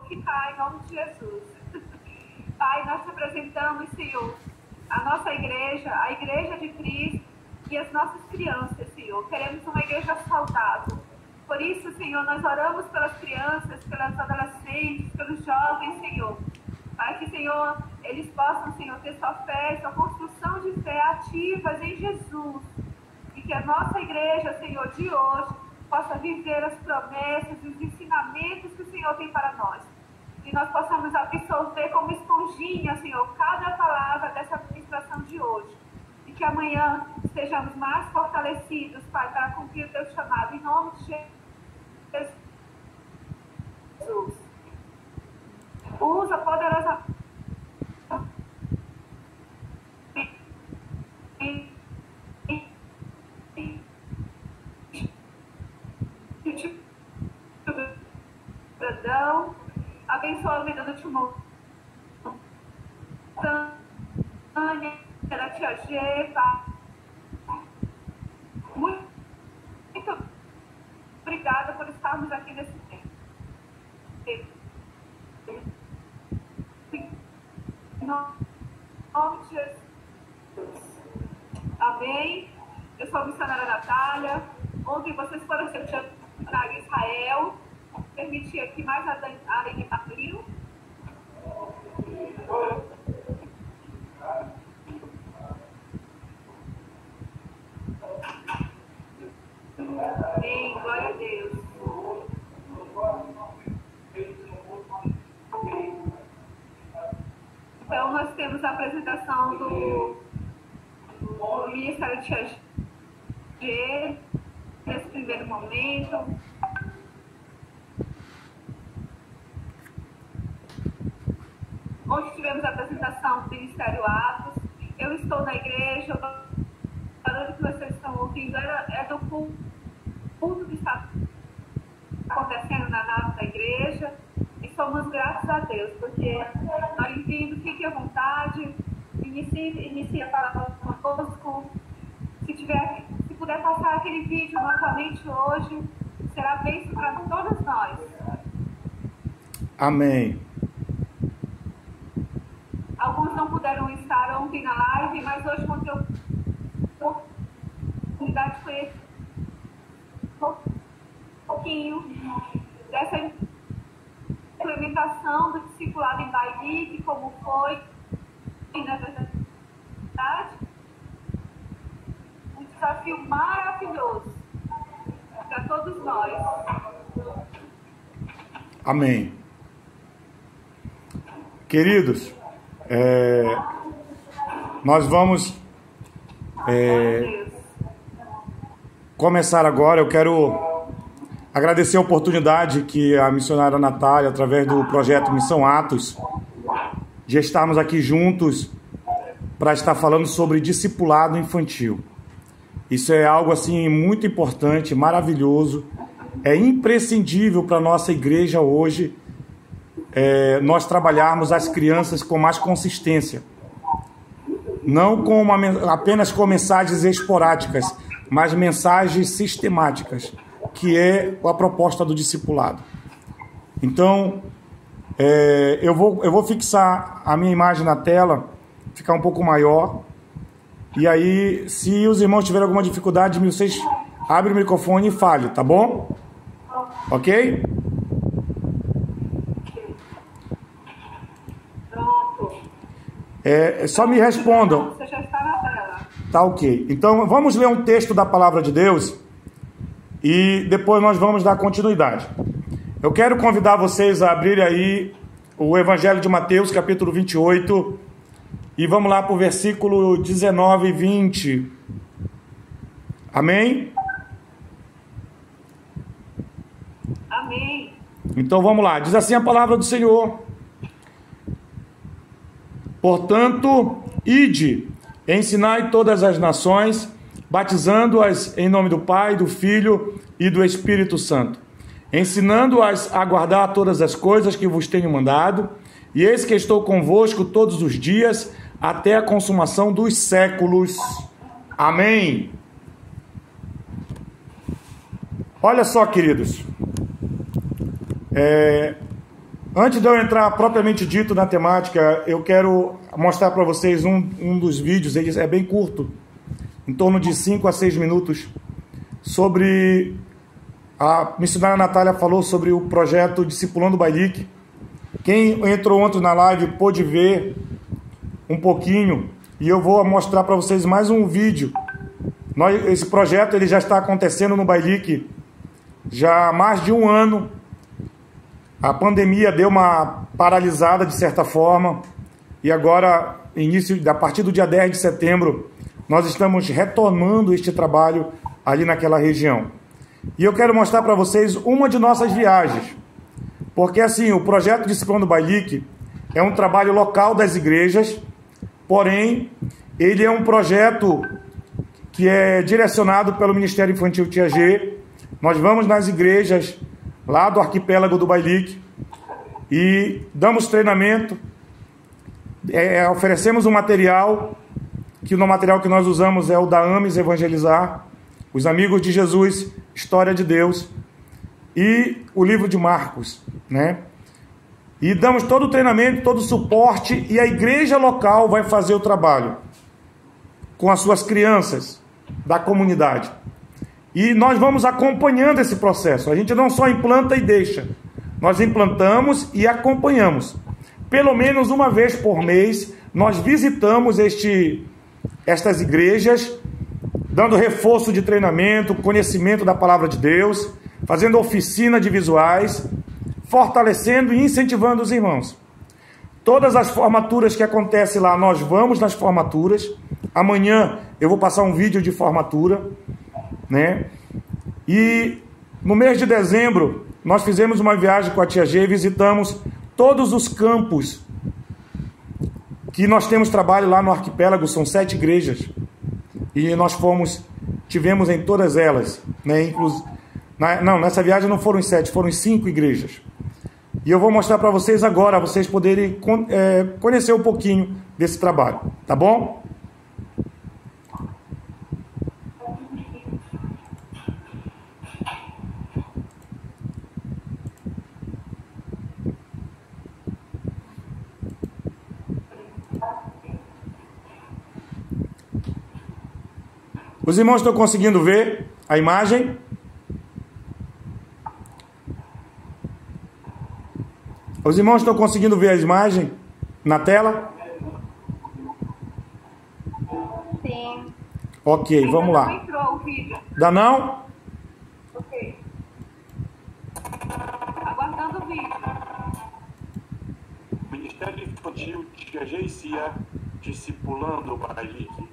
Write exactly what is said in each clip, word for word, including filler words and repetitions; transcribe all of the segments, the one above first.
ficar em nome de Jesus. Pai, nós te apresentamos, Senhor, a nossa igreja, a igreja de Cristo e as nossas crianças, Senhor. Queremos uma igreja saudável. Por isso, Senhor, nós oramos pelas crianças, pelas adolescentes, pelos jovens, Senhor. Para que, Senhor, eles possam, Senhor, ter sua fé, sua construção de fé ativas em Jesus. E que a nossa igreja, Senhor, de hoje, possa viver as promessas e os ensinamentos que o Senhor tem para nós. E nós possamos absorver como esponjinha, Senhor, cada palavra dessa administração de hoje. E que amanhã estejamos mais fortalecidos, Pai, para cumprir o teu chamado. Em nome de Jesus. Usa poderosamente Brandão, abençoa a vida do Timão, Tânia, da tia G, tá? Muito, muito obrigada por estarmos aqui nesse tempo. Em nome de Jesus. Amém. Eu sou a missionária Natália. Ontem vocês foram selecionados para Israel. Permitir aqui mais a Aline abriu. Amém. Glória a Deus. Então, nós temos a apresentação do, do Ministério Tia G, nesse primeiro momento. Hoje tivemos a apresentação do Ministério Atos. Eu estou na igreja, o barulho que vocês estão ouvindo é do culto que está acontecendo na nave da igreja. E somos gratos a Deus, porque nós vindo, fique à vontade, inicie, inicie a palavra conosco. Se, tiver, se puder passar aquele vídeo novamente hoje, será bênção para todos nós. Amém. Alguns não puderam estar ontem na live, mas hoje vão ter a oportunidade de conhecer um pouquinho dessa implementação do discipulado em Bailique, como foi, na verdade, um desafio maravilhoso para todos nós. Amém. Queridos, é, nós vamos é, começar agora. Eu quero agradecer a oportunidade que a missionária Natália, através do projeto Missão Atos, já estamos aqui juntos para estar falando sobre discipulado infantil. Isso é algo assim muito importante, maravilhoso, é imprescindível para a nossa igreja hoje. É, nós trabalharmos as crianças com mais consistência, não com uma, apenas com mensagens esporádicas, mas mensagens sistemáticas, que é a proposta do discipulado. Então, é, eu, vou, eu vou fixar a minha imagem na tela, ficar um pouco maior, e aí, se os irmãos tiverem alguma dificuldade, vocês abrem o microfone e falem, tá bom? Ok? É, só me respondam. Você já está na tela. Tá ok. Então vamos ler um texto da palavra de Deus e depois nós vamos dar continuidade. Eu quero convidar vocês a abrirem aí o Evangelho de Mateus, capítulo vinte e oito, e vamos lá para o versículo dezenove e vinte. Amém? Amém. Então vamos lá. Diz assim a palavra do Senhor: portanto, ide, ensinai todas as nações, batizando-as em nome do Pai, do Filho e do Espírito Santo, ensinando-as a guardar todas as coisas que vos tenho mandado, e eis que estou convosco todos os dias, até a consumação dos séculos. Amém. Olha só, queridos, é, Antes de eu entrar propriamente dito na temática, eu quero mostrar para vocês um, um dos vídeos, ele é bem curto, em torno de cinco a seis minutos, sobre... A missionária Natália falou sobre o projeto Discipulando Bailique. Quem entrou ontem na live pôde ver um pouquinho, e eu vou mostrar para vocês mais um vídeo. Nós, esse projeto ele já está acontecendo no Bailique já há mais de um ano. A pandemia deu uma paralisada de certa forma, e agora, início, a partir do dia dez de setembro, nós estamos retomando este trabalho ali naquela região. E eu quero mostrar para vocês uma de nossas viagens, porque assim, o projeto Discipulando Bailique é um trabalho local das igrejas, porém, ele é um projeto que é direcionado pelo Ministério Infantil Tia G. Nós vamos nas igrejas lá do arquipélago do Bailique e damos treinamento, é, oferecemos um material, que o material que nós usamos é o da AMES Evangelizar, Os Amigos de Jesus, História de Deus e o livro de Marcos, né? E damos todo o treinamento, todo o suporte, e a igreja local vai fazer o trabalho com as suas crianças da comunidade. E nós vamos acompanhando esse processo. A gente não só implanta e deixa, nós implantamos e acompanhamos. Pelo menos uma vez por mês, nós visitamos este, estas igrejas, dando reforço de treinamento, conhecimento da palavra de Deus, fazendo oficina de visuais, fortalecendo e incentivando os irmãos. Todas as formaturas que acontecem lá, nós vamos nas formaturas. Amanhã eu vou passar um vídeo de formatura, né? E no mês de dezembro, nós fizemos uma viagem com a Tia G e visitamos todos os campos que nós temos trabalho lá no arquipélago, são sete igrejas. E nós fomos, tivemos em todas elas, né? Inclusive, na, não, nessa viagem não foram sete, foram cinco igrejas. E eu vou mostrar para vocês agora, vocês poderem é, conhecer um pouquinho desse trabalho, tá bom? Os irmãos estão conseguindo ver a imagem? Os irmãos estão conseguindo ver a imagem na tela? Sim. Ok, vamos lá. Não entrou o vídeo. Dá não? Ok. Aguardando o vídeo. Ministério Infantil Tia G e Cia, Discipulando Bailique.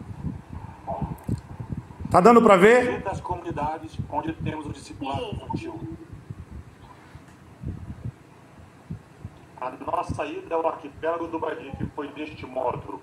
Tá dando para ver? Das comunidades onde temos o discipulado infantil. A nossa ida ao arquipélago do Bailique foi deste modo.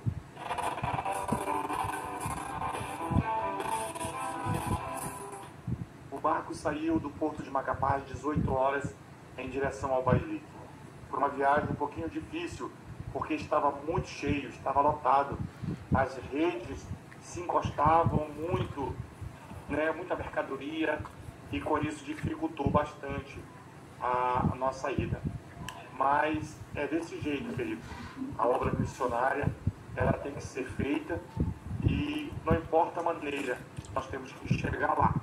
O barco saiu do porto de Macapá às dezoito horas em direção ao Bailique. Foi uma viagem um pouquinho difícil, porque estava muito cheio, estava lotado. As redes se encostavam muito, né, muita mercadoria, e com isso dificultou bastante a, a nossa ida. Mas é desse jeito, querido. A obra missionária, ela tem que ser feita, e não importa a maneira, nós temos que chegar lá.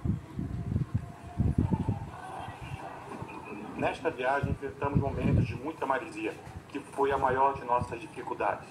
Nesta viagem enfrentamos momentos de muita maresia, que foi a maior de nossas dificuldades.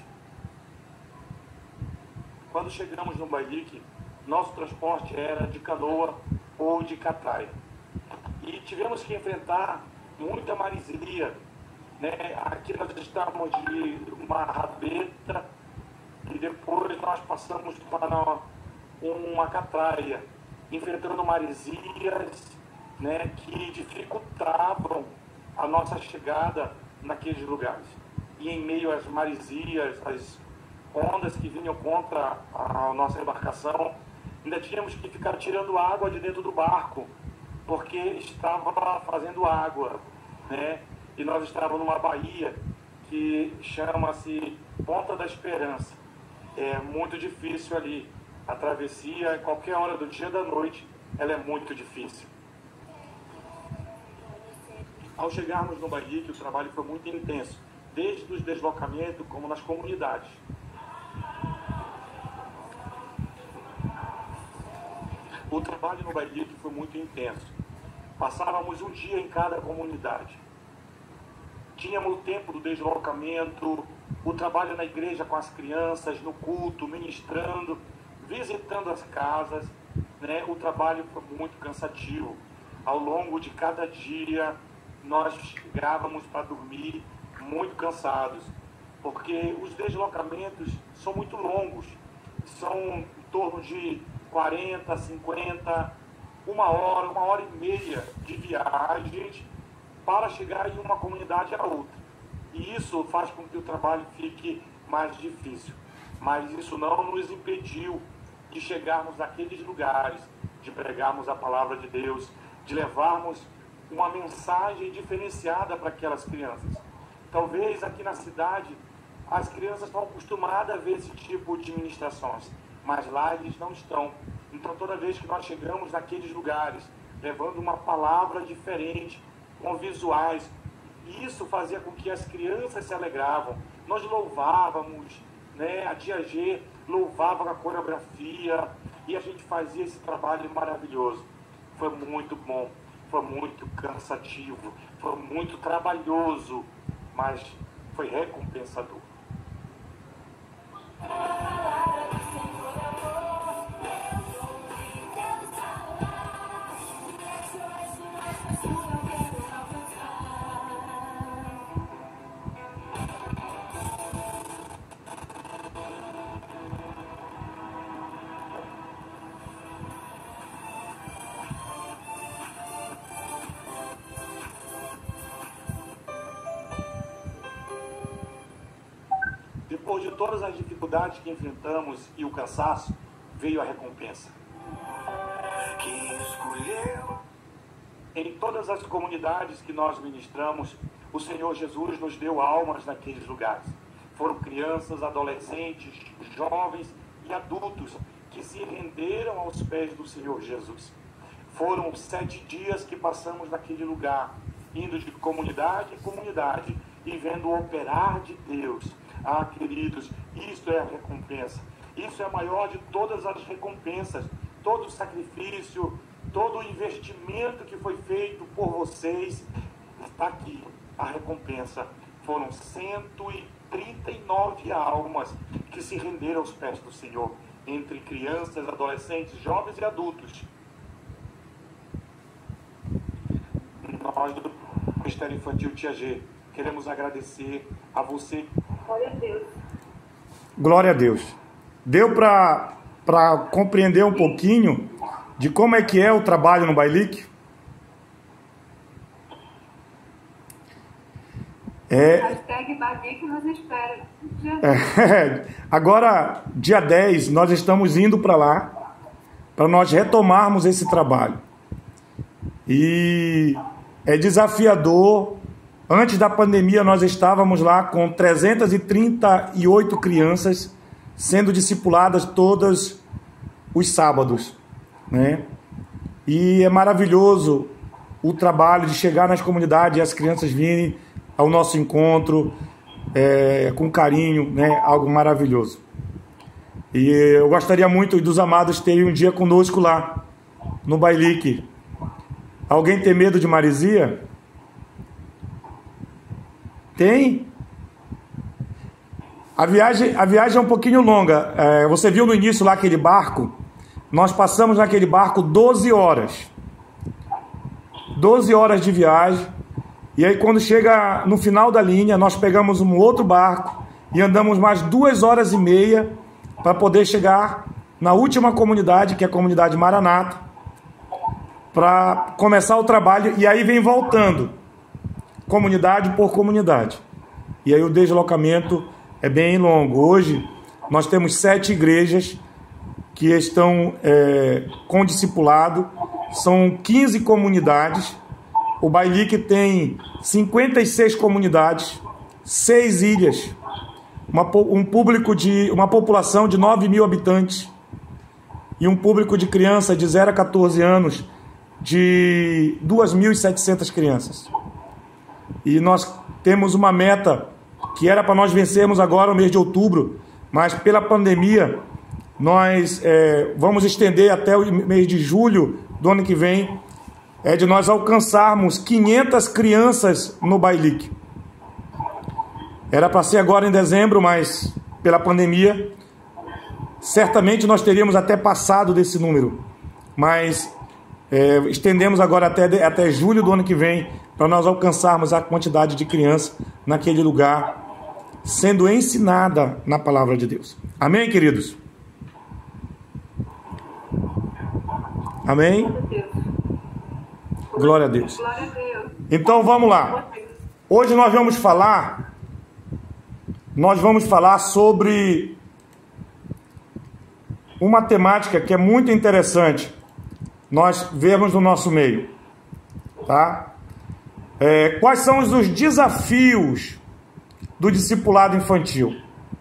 Quando chegamos no Bailique, nosso transporte era de canoa ou de catraia. E tivemos que enfrentar muita maresia, né? Aqui nós estávamos de uma rabeta e depois nós passamos para uma catraia, enfrentando maresias, né, que dificultavam a nossa chegada naqueles lugares. E em meio às maresias, às ondas que vinham contra a nossa embarcação, ainda tínhamos que ficar tirando água de dentro do barco, porque estava fazendo água, né? E nós estávamos numa baía que chama-se Ponta da Esperança. É muito difícil ali. A travessia, em qualquer hora do dia ou da noite, ela é muito difícil. Ao chegarmos no Bailique, o trabalho foi muito intenso, desde os deslocamentos como nas comunidades. O trabalho no Bailique foi muito intenso. Passávamos um dia em cada comunidade. Tínhamos o tempo do deslocamento, o trabalho na igreja com as crianças, no culto, ministrando, visitando as casas, né? O trabalho foi muito cansativo. Ao longo de cada dia, nós chegávamos para dormir muito cansados, porque os deslocamentos são muito longos, são em torno de quarenta, cinquenta, uma hora, uma hora e meia de viagem para chegar em uma comunidade a outra. E isso faz com que o trabalho fique mais difícil. Mas isso não nos impediu de chegarmos naqueles lugares, de pregarmos a palavra de Deus, de levarmos uma mensagem diferenciada para aquelas crianças. Talvez aqui na cidade as crianças estão acostumadas a ver esse tipo de ministrações, mas lá eles não estão. Então toda vez que nós chegamos naqueles lugares, levando uma palavra diferente, com visuais, isso fazia com que as crianças se alegravam. Nós louvávamos, né? A tia G louvava com a coreografia e a gente fazia esse trabalho maravilhoso. Foi muito bom, foi muito cansativo, foi muito trabalhoso, mas foi recompensador. Depois de todas as dificuldades que enfrentamos e o cansaço, veio a recompensa. Em todas as comunidades que nós ministramos, o Senhor Jesus nos deu almas naqueles lugares. Foram crianças, adolescentes, jovens e adultos que se renderam aos pés do Senhor Jesus. Foram sete dias que passamos naquele lugar, indo de comunidade em comunidade e vendo o operar de Deus. Ah, queridos, isto é a recompensa. Isso é a maior de todas as recompensas. Todo o sacrifício, todo o investimento que foi feito por vocês, está aqui. A recompensa. Foram cento e trinta e nove almas que se renderam aos pés do Senhor, entre crianças, adolescentes, jovens e adultos. Nós do Ministério Infantil Tia G queremos agradecer a você. Glória a Deus. Glória a Deus. Deu para para compreender um pouquinho de como é que é o trabalho no Bailique? É... Hashtag Bailique nos espera. É, agora, dia dez, nós estamos indo para lá, para nós retomarmos esse trabalho. E é desafiador. Antes da pandemia, nós estávamos lá com trezentas e trinta e oito crianças sendo discipuladas todos os sábados, né? E é maravilhoso o trabalho de chegar nas comunidades e as crianças virem ao nosso encontro é, com carinho, né? Algo maravilhoso. E eu gostaria muito dos amados terem um dia conosco lá, no Bailique. Alguém tem medo de maresia? Tem? A viagem, a viagem é um pouquinho longa. É, você viu no início lá aquele barco? Nós passamos naquele barco doze horas. doze horas de viagem. E aí quando chega no final da linha, nós pegamos um outro barco e andamos mais duas horas e meia para poder chegar na última comunidade, que é a comunidade Maranata, para começar o trabalho. E aí vem voltando, comunidade por comunidade. E aí o deslocamento é bem longo. Hoje nós temos sete igrejas que estão é, com discipulado. São quinze comunidades. O Bailique tem cinquenta e seis comunidades, seis ilhas, uma, um público de uma população de nove mil habitantes e um público de criança de zero a quatorze anos de duas mil e setecentas crianças. e nós temos uma meta que era para nós vencermos agora o mês de outubro, mas pela pandemia nós é, vamos estender até o mês de julho do ano que vem, é de nós alcançarmos quinhentas crianças no Bailique. Era para ser agora em dezembro, mas pela pandemia, certamente nós teríamos até passado desse número, mas é, estendemos agora até, até julho do ano que vem, para nós alcançarmos a quantidade de crianças naquele lugar, sendo ensinada na palavra de Deus. Amém, queridos? Amém? Glória a Deus. Glória a Deus. Então vamos lá. Hoje nós vamos falar, nós vamos falar sobre uma temática que é muito interessante nós vemos no nosso meio, tá? É, quais são os desafios do discipulado infantil?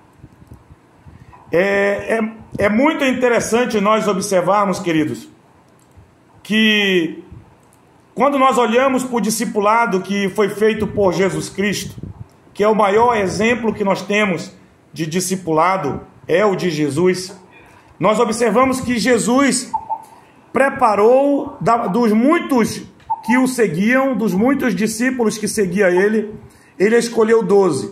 É, é, é muito interessante nós observarmos, queridos, que quando nós olhamos para o discipulado que foi feito por Jesus Cristo, que é o maior exemplo que nós temos de discipulado, é o de Jesus, nós observamos que Jesus preparou, dos muitos que o seguiam, dos muitos discípulos que seguiam ele, ele escolheu doze.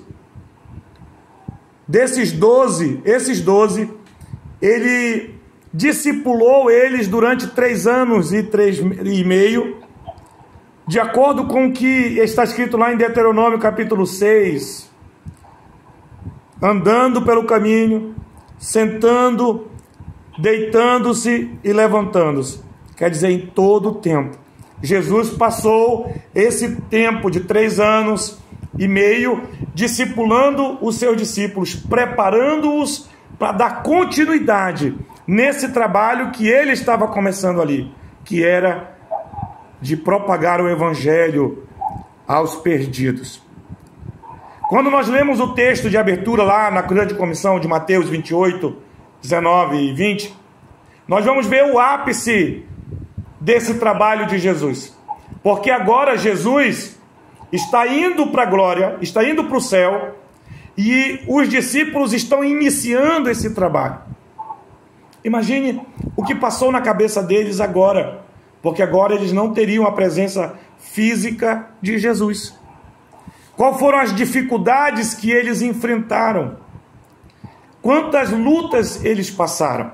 Desses doze, esses doze, ele discipulou eles durante três anos e três e meio, de acordo com o que está escrito lá em Deuteronômio capítulo seis, andando pelo caminho, sentando, deitando-se e levantando-se. Quer dizer, em todo o tempo. Jesus passou esse tempo de três anos e meio discipulando os seus discípulos, preparando-os para dar continuidade nesse trabalho que ele estava começando ali, que era de propagar o evangelho aos perdidos. Quando nós lemos o texto de abertura lá na grande comissão de Mateus vinte e oito, dezenove e vinte, nós vamos ver o ápice desse trabalho de Jesus, porque agora Jesus está indo para a glória, está indo para o céu, e os discípulos estão iniciando esse trabalho. Imagine o que passou na cabeça deles agora, porque agora eles não teriam a presença física de Jesus. Quais foram as dificuldades que eles enfrentaram? Quantas lutas eles passaram?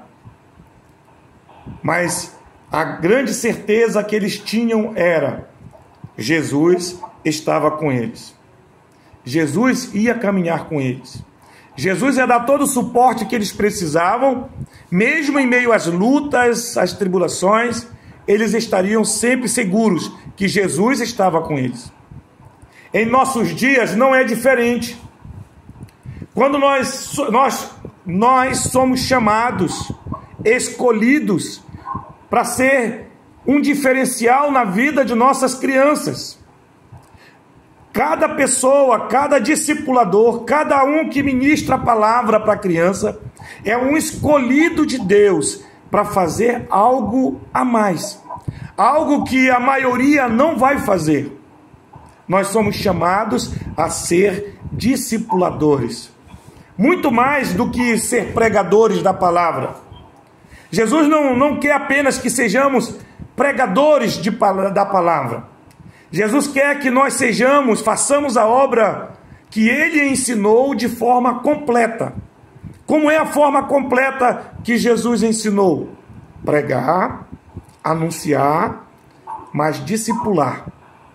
Mas a grande certeza que eles tinham era: Jesus estava com eles. Jesus ia caminhar com eles. Jesus ia dar todo o suporte que eles precisavam, mesmo em meio às lutas, às tribulações, eles estariam sempre seguros que Jesus estava com eles. Em nossos dias não é diferente. Quando nós, nós, nós somos chamados, escolhidos, para ser um diferencial na vida de nossas crianças. Cada pessoa, cada discipulador, cada um que ministra a palavra para a criança, é um escolhido de Deus para fazer algo a mais. Algo que a maioria não vai fazer. Nós somos chamados a ser discipuladores. Muito mais do que ser pregadores da palavra. Jesus não, não quer apenas que sejamos pregadores de, da palavra. Jesus quer que nós sejamos, façamos a obra que ele ensinou de forma completa. Como é a forma completa que Jesus ensinou? Pregar, anunciar, mas discipular.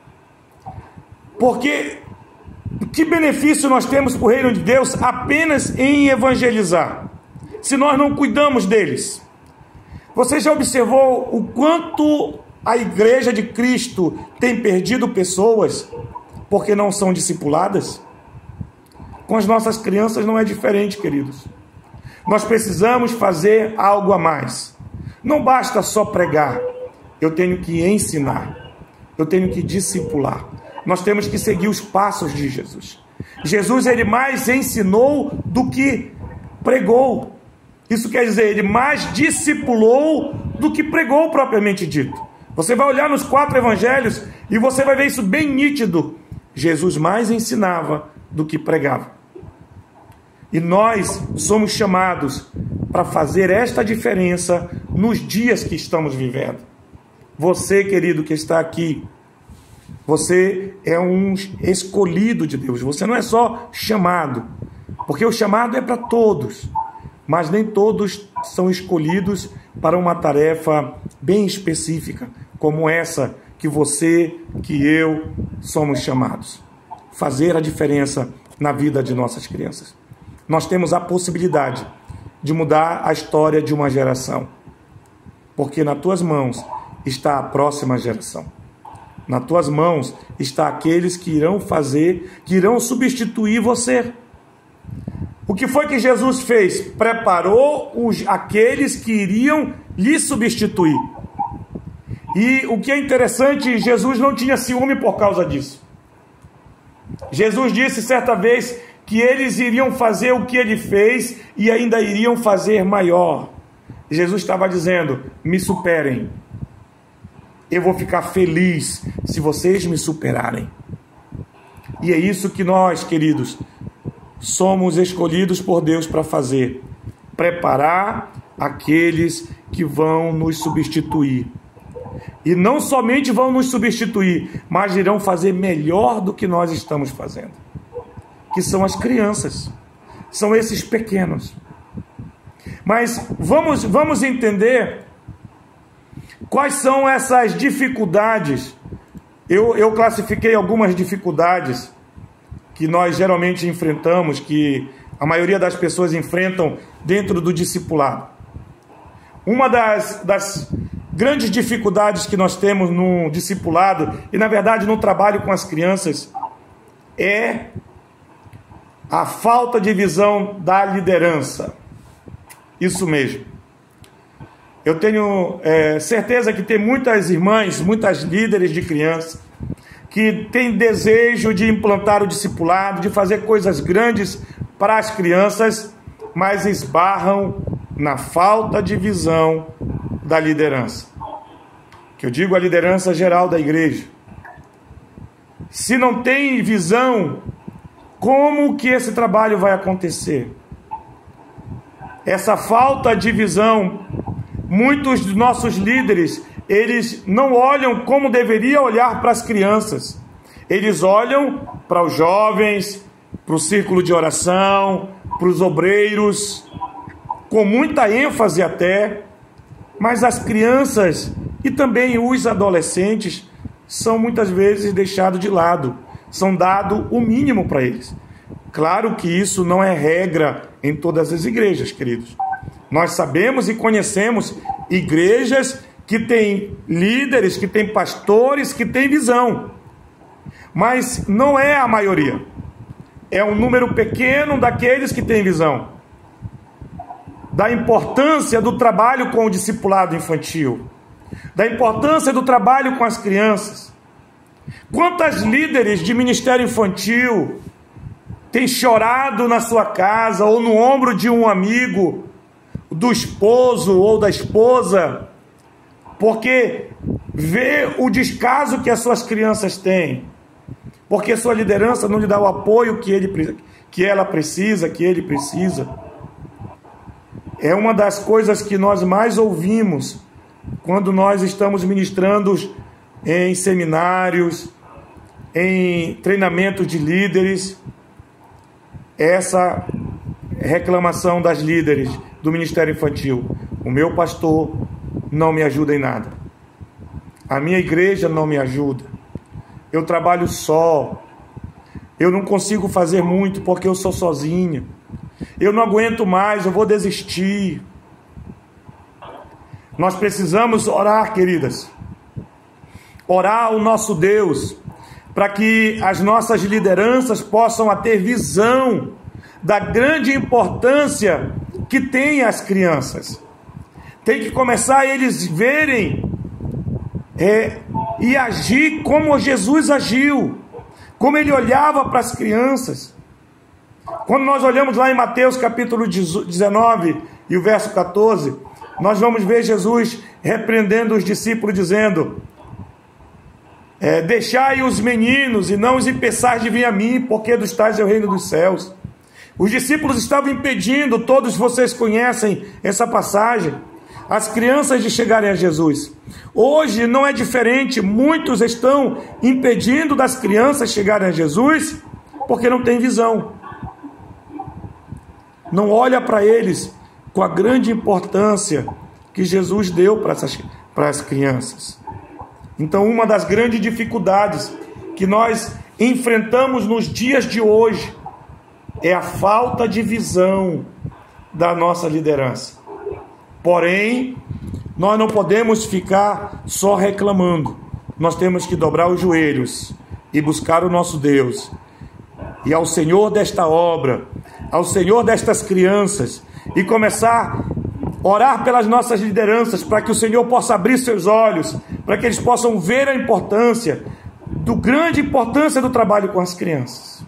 Porque que benefício nós temos para o reino de Deus apenas em evangelizar, se nós não cuidamos deles? Você já observou o quanto a igreja de Cristo tem perdido pessoas porque não são discipuladas? Com as nossas crianças não é diferente, queridos. Nós precisamos fazer algo a mais. Não basta só pregar. Eu tenho que ensinar. Eu tenho que discipular. Nós temos que seguir os passos de Jesus. Jesus, ele mais ensinou do que pregou. Isso quer dizer, ele mais discipulou do que pregou propriamente dito. Você vai olhar nos quatro evangelhos e você vai ver isso bem nítido. Jesus mais ensinava do que pregava. E nós somos chamados para fazer esta diferença nos dias que estamos vivendo. Você, querido, que está aqui, você é um escolhido de Deus. Você não é só chamado, porque o chamado é para todos, mas nem todos são escolhidos para uma tarefa bem específica, como essa que você, que eu somos chamados. Fazer a diferença na vida de nossas crianças. Nós temos a possibilidade de mudar a história de uma geração, porque nas tuas mãos está a próxima geração. Nas tuas mãos está aqueles que irão fazer, que irão substituir você. O que foi que Jesus fez? Preparou os, aqueles que iriam lhe substituir. E o que é interessante, Jesus não tinha ciúme por causa disso. Jesus disse certa vez que eles iriam fazer o que ele fez e ainda iriam fazer maior. Jesus estava dizendo: me superem. Eu vou ficar feliz se vocês me superarem. E é isso que nós, queridos, somos escolhidos por Deus para fazer. Preparar aqueles que vão nos substituir. E não somente vão nos substituir, mas irão fazer melhor do que nós estamos fazendo. Que são as crianças. São esses pequenos. Mas vamos, vamos entender quais são essas dificuldades. Eu, eu classifiquei algumas dificuldades que nós geralmente enfrentamos, que a maioria das pessoas enfrentam dentro do discipulado. Uma das, das grandes dificuldades que nós temos no discipulado, e na verdade no trabalho com as crianças, é a falta de visão da liderança. Isso mesmo. Eu tenho é, certeza que tem muitas irmãs, muitas líderes de crianças, que têm desejo de implantar o discipulado, de fazer coisas grandes para as crianças, mas esbarram na falta de visão da liderança. Que eu digo a liderança geral da igreja. Se não tem visão, como que esse trabalho vai acontecer? Essa falta de visão, muitos dos nossos líderes, eles não olham como deveria olhar para as crianças. Eles olham para os jovens, para o círculo de oração, para os obreiros, com muita ênfase até, mas as crianças e também os adolescentes são muitas vezes deixados de lado, são dado o mínimo para eles. Claro que isso não é regra em todas as igrejas, queridos. Nós sabemos e conhecemos igrejas que têm líderes, que têm pastores, que têm visão. Mas não é a maioria. É um número pequeno daqueles que têm visão. Da importância do trabalho com o discipulado infantil. Da importância do trabalho com as crianças. Quantas líderes de ministério infantil têm chorado na sua casa ou no ombro de um amigo, do esposo ou da esposa, porque vê o descaso que as suas crianças têm, porque sua liderança não lhe dá o apoio que, ele, que ela precisa, que ele precisa. É uma das coisas que nós mais ouvimos quando nós estamos ministrando em seminários, em treinamentos de líderes, essa reclamação das líderes do ministério infantil: o meu pastor não me ajuda em nada, a minha igreja não me ajuda, eu trabalho só, eu não consigo fazer muito porque eu sou sozinha, eu não aguento mais, eu vou desistir. Nós precisamos orar, queridas, orar ao nosso Deus, para que as nossas lideranças possam ter visão da grande importância que tem as crianças. Tem que começar a eles verem é, e agir como Jesus agiu, como ele olhava para as crianças. Quando nós olhamos lá em Mateus capítulo dezenove e o verso quatorze, nós vamos ver Jesus repreendendo os discípulos, dizendo: É, deixai os meninos e não os impeçais de vir a mim, porque dos tais é o reino dos céus. Os discípulos estavam impedindo, todos vocês conhecem essa passagem, as crianças de chegarem a Jesus. Hoje não é diferente, muitos estão impedindo das crianças chegarem a Jesus porque não tem visão. Não olha para eles com a grande importância que Jesus deu para essas, para as crianças. Então, uma das grandes dificuldades que nós enfrentamos nos dias de hoje é a falta de visão da nossa liderança. Porém, nós não podemos ficar só reclamando. Nós temos que dobrar os joelhos e buscar o nosso Deus. E ao Senhor desta obra, ao Senhor destas crianças, e começar a orar pelas nossas lideranças, para que o Senhor possa abrir seus olhos, para que eles possam ver a importância, do grande importância do trabalho com as crianças.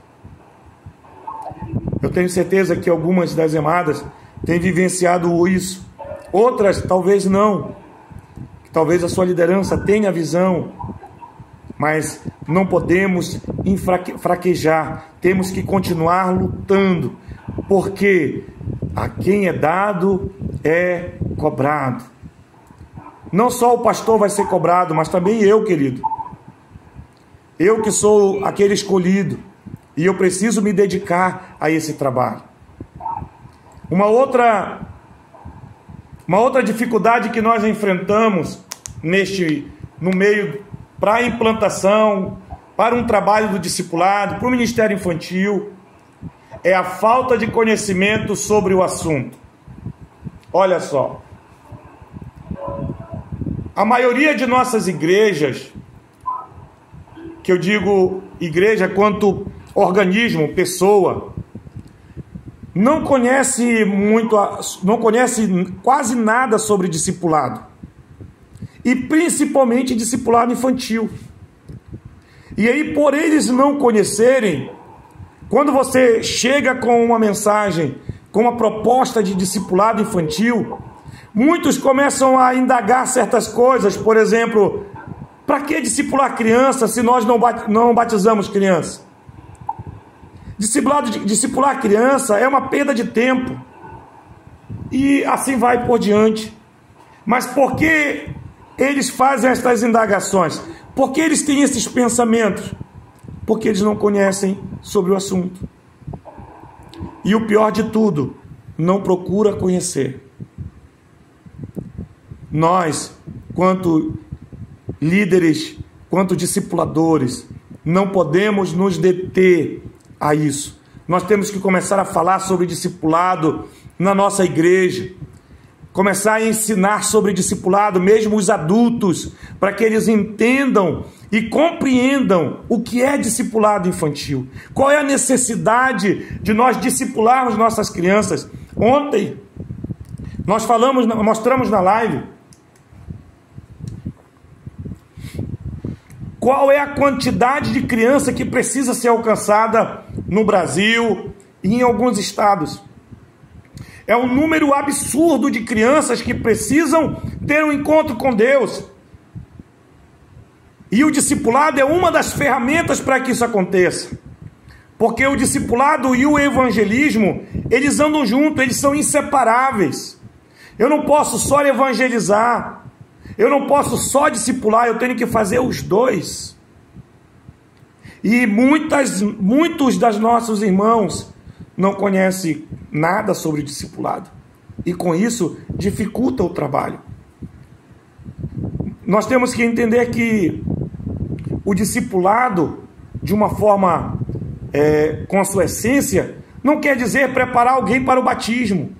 Eu tenho certeza que algumas das amadas têm vivenciado isso, outras talvez não, talvez a sua liderança tenha visão, mas não podemos fraquejar, temos que continuar lutando, porque a quem é dado é cobrado. Não só o pastor vai ser cobrado, mas também eu, querido. Eu que sou aquele escolhido, e eu preciso me dedicar a esse trabalho. Uma outra, uma outra dificuldade que nós enfrentamos neste, no meio, para a implantação, para um trabalho do discipulado, para o ministério infantil, é a falta de conhecimento sobre o assunto. Olha só, a maioria de nossas igrejas, que eu digo igreja quanto organismo, pessoa, não conhece muito, não conhece quase nada sobre discipulado, e principalmente discipulado infantil. E aí, por eles não conhecerem, quando você chega com uma mensagem, com uma proposta de discipulado infantil, muitos começam a indagar certas coisas. Por exemplo, para que discipular criança se nós não, bat não batizamos criança? Discipulado de, discipular criança é uma perda de tempo. E assim vai por diante. Mas por que eles fazem estas indagações? Por que eles têm esses pensamentos? Porque eles não conhecem sobre o assunto. E o pior de tudo, não procura conhecer. Nós, quanto líderes, quanto discipuladores, não podemos nos deter a isso. Nós temos que começar a falar sobre discipulado na nossa igreja, começar a ensinar sobre discipulado, mesmo os adultos, para que eles entendam e compreendam o que é discipulado infantil. Qual é a necessidade de nós discipularmos nossas crianças? Ontem, nós falamos, mostramos na live, qual é a quantidade de criança que precisa ser alcançada no Brasil e em alguns estados. É um número absurdo de crianças que precisam ter um encontro com Deus. E o discipulado é uma das ferramentas para que isso aconteça. Porque o discipulado e o evangelismo, eles andam juntos, eles são inseparáveis. Eu não posso só evangelizar, eu não posso só discipular, eu tenho que fazer os dois. E muitas, muitos dos nossos irmãos não conhecem nada sobre o discipulado. E com isso, dificulta o trabalho. Nós temos que entender que o discipulado, de uma forma, é, com a sua essência, não quer dizer preparar alguém para o batismo.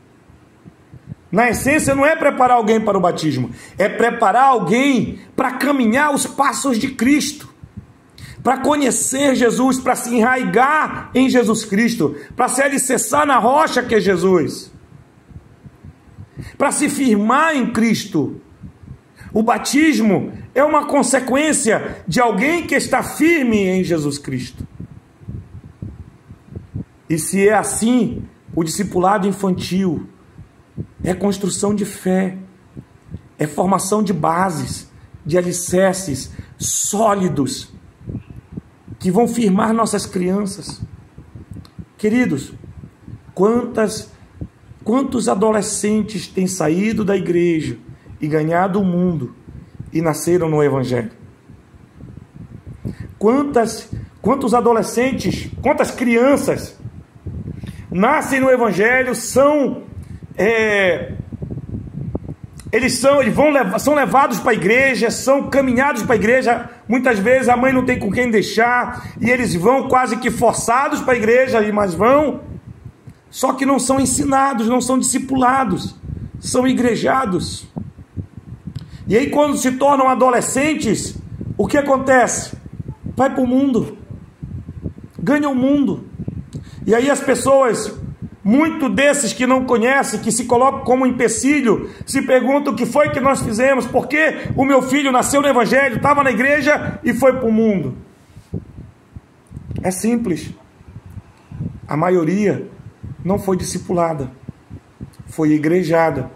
Na essência, não é preparar alguém para o batismo, é preparar alguém para caminhar os passos de Cristo, para conhecer Jesus, para se enraigar em Jesus Cristo, para se alicerçar na rocha que é Jesus, para se firmar em Cristo. O batismo é uma consequência de alguém que está firme em Jesus Cristo. E se é assim, o discipulado infantil é construção de fé, é formação de bases, de alicerces sólidos que vão firmar nossas crianças. Queridos, quantas, quantos adolescentes têm saído da igreja e ganhado o mundo e nasceram no Evangelho? Quantas, quantos adolescentes, quantas crianças nascem no Evangelho, são, é, eles, são, eles vão, são levados para a igreja, são caminhados para a igreja, muitas vezes a mãe não tem com quem deixar, e eles vão quase que forçados para a igreja, mas vão, só que não são ensinados, não são discipulados, são igrejados. E aí quando se tornam adolescentes, o que acontece? Vai para o mundo, ganha o mundo. E aí as pessoas, muito desses que não conhecem, que se colocam como empecilho, se perguntam o que foi que nós fizemos, porque o meu filho nasceu no Evangelho, estava na igreja e foi para o mundo. É simples. A maioria não foi discipulada, foi igrejada.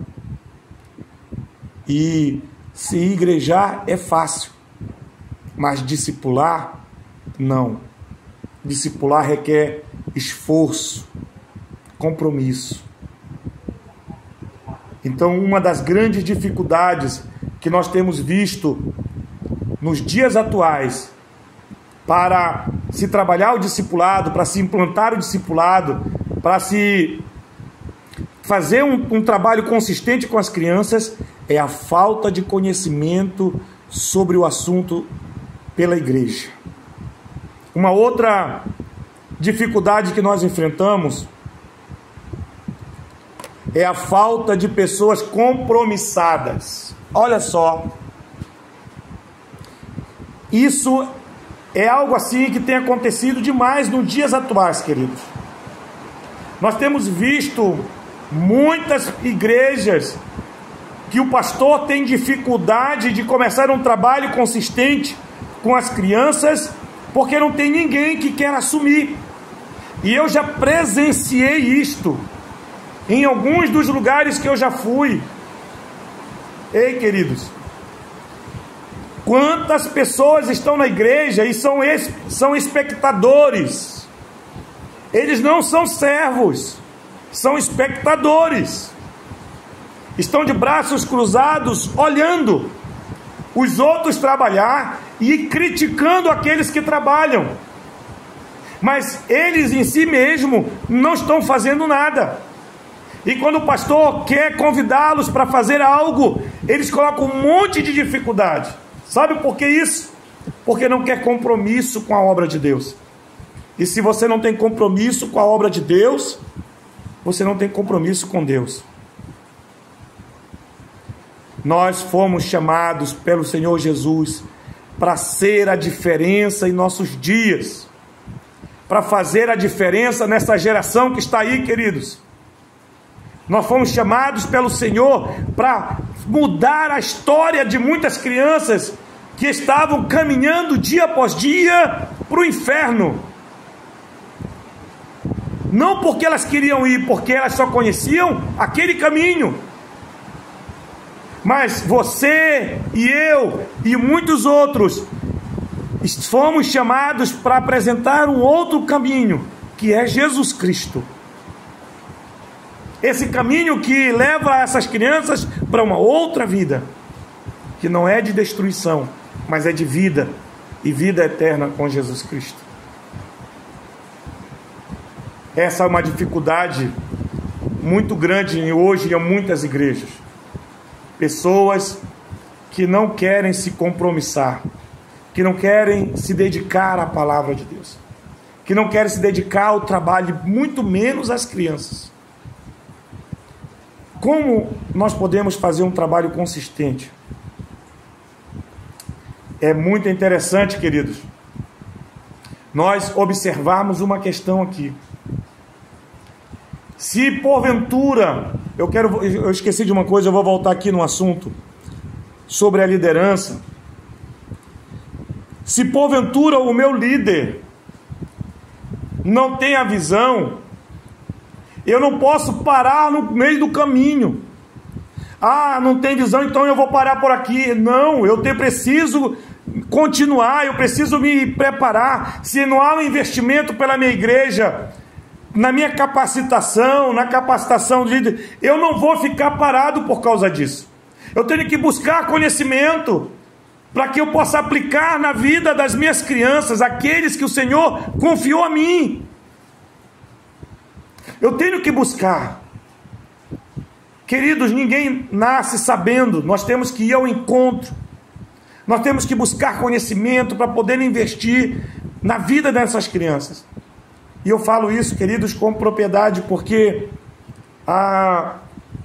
E se igrejar é fácil, mas discipular, não. Discipular requer esforço, compromisso. Então, uma das grandes dificuldades que nós temos visto nos dias atuais para se trabalhar o discipulado, para se implantar o discipulado, para se fazer um, um trabalho consistente com as crianças, é a falta de conhecimento sobre o assunto pela igreja. Uma outra dificuldade que nós enfrentamos é a falta de pessoas compromissadas. Olha só, isso é algo assim que tem acontecido demais nos dias atuais, queridos. Nós temos visto muitas igrejas que o pastor tem dificuldade de começar um trabalho consistente com as crianças, porque não tem ninguém que quer assumir. E eu já presenciei isto em alguns dos lugares que eu já fui. Ei, queridos, quantas pessoas estão na igreja e são, são espectadores? Eles não são servos, são espectadores. Estão de braços cruzados, olhando os outros trabalhar e criticando aqueles que trabalham. Mas eles em si mesmos não estão fazendo nada. E quando o pastor quer convidá-los para fazer algo, eles colocam um monte de dificuldade. Sabe por que isso? Porque não quer compromisso com a obra de Deus. E se você não tem compromisso com a obra de Deus, você não tem compromisso com Deus. Nós fomos chamados pelo Senhor Jesus para ser a diferença em nossos dias, para fazer a diferença nessa geração que está aí, queridos. Nós fomos chamados pelo Senhor para mudar a história de muitas crianças que estavam caminhando dia após dia para o inferno. Não porque elas queriam ir, porque elas só conheciam aquele caminho. Mas você e eu e muitos outros fomos chamados para apresentar um outro caminho, que é Jesus Cristo. Esse caminho que leva essas crianças para uma outra vida, que não é de destruição, mas é de vida, e vida eterna com Jesus Cristo. Essa é uma dificuldade muito grande hoje em muitas igrejas. Pessoas que não querem se compromissar, que não querem se dedicar à palavra de Deus, que não querem se dedicar ao trabalho, muito menos às crianças. Como nós podemos fazer um trabalho consistente? É muito interessante, queridos, nós observarmos uma questão aqui. Se porventura, eu quero, eu esqueci de uma coisa, eu vou voltar aqui no assunto sobre a liderança. Se porventura o meu líder não tem a visão, eu não posso parar no meio do caminho. Ah, não tem visão, então eu vou parar por aqui. Não, eu te, preciso continuar, eu preciso me preparar. Se não há um investimento pela minha igreja, na minha capacitação, na capacitação de líder, eu não vou ficar parado por causa disso. Eu tenho que buscar conhecimento para que eu possa aplicar na vida das minhas crianças, aqueles que o Senhor confiou a mim. Eu tenho que buscar. Queridos, ninguém nasce sabendo, nós temos que ir ao encontro, nós temos que buscar conhecimento para poder investir na vida dessas crianças. E eu falo isso, queridos, com propriedade, porque ah,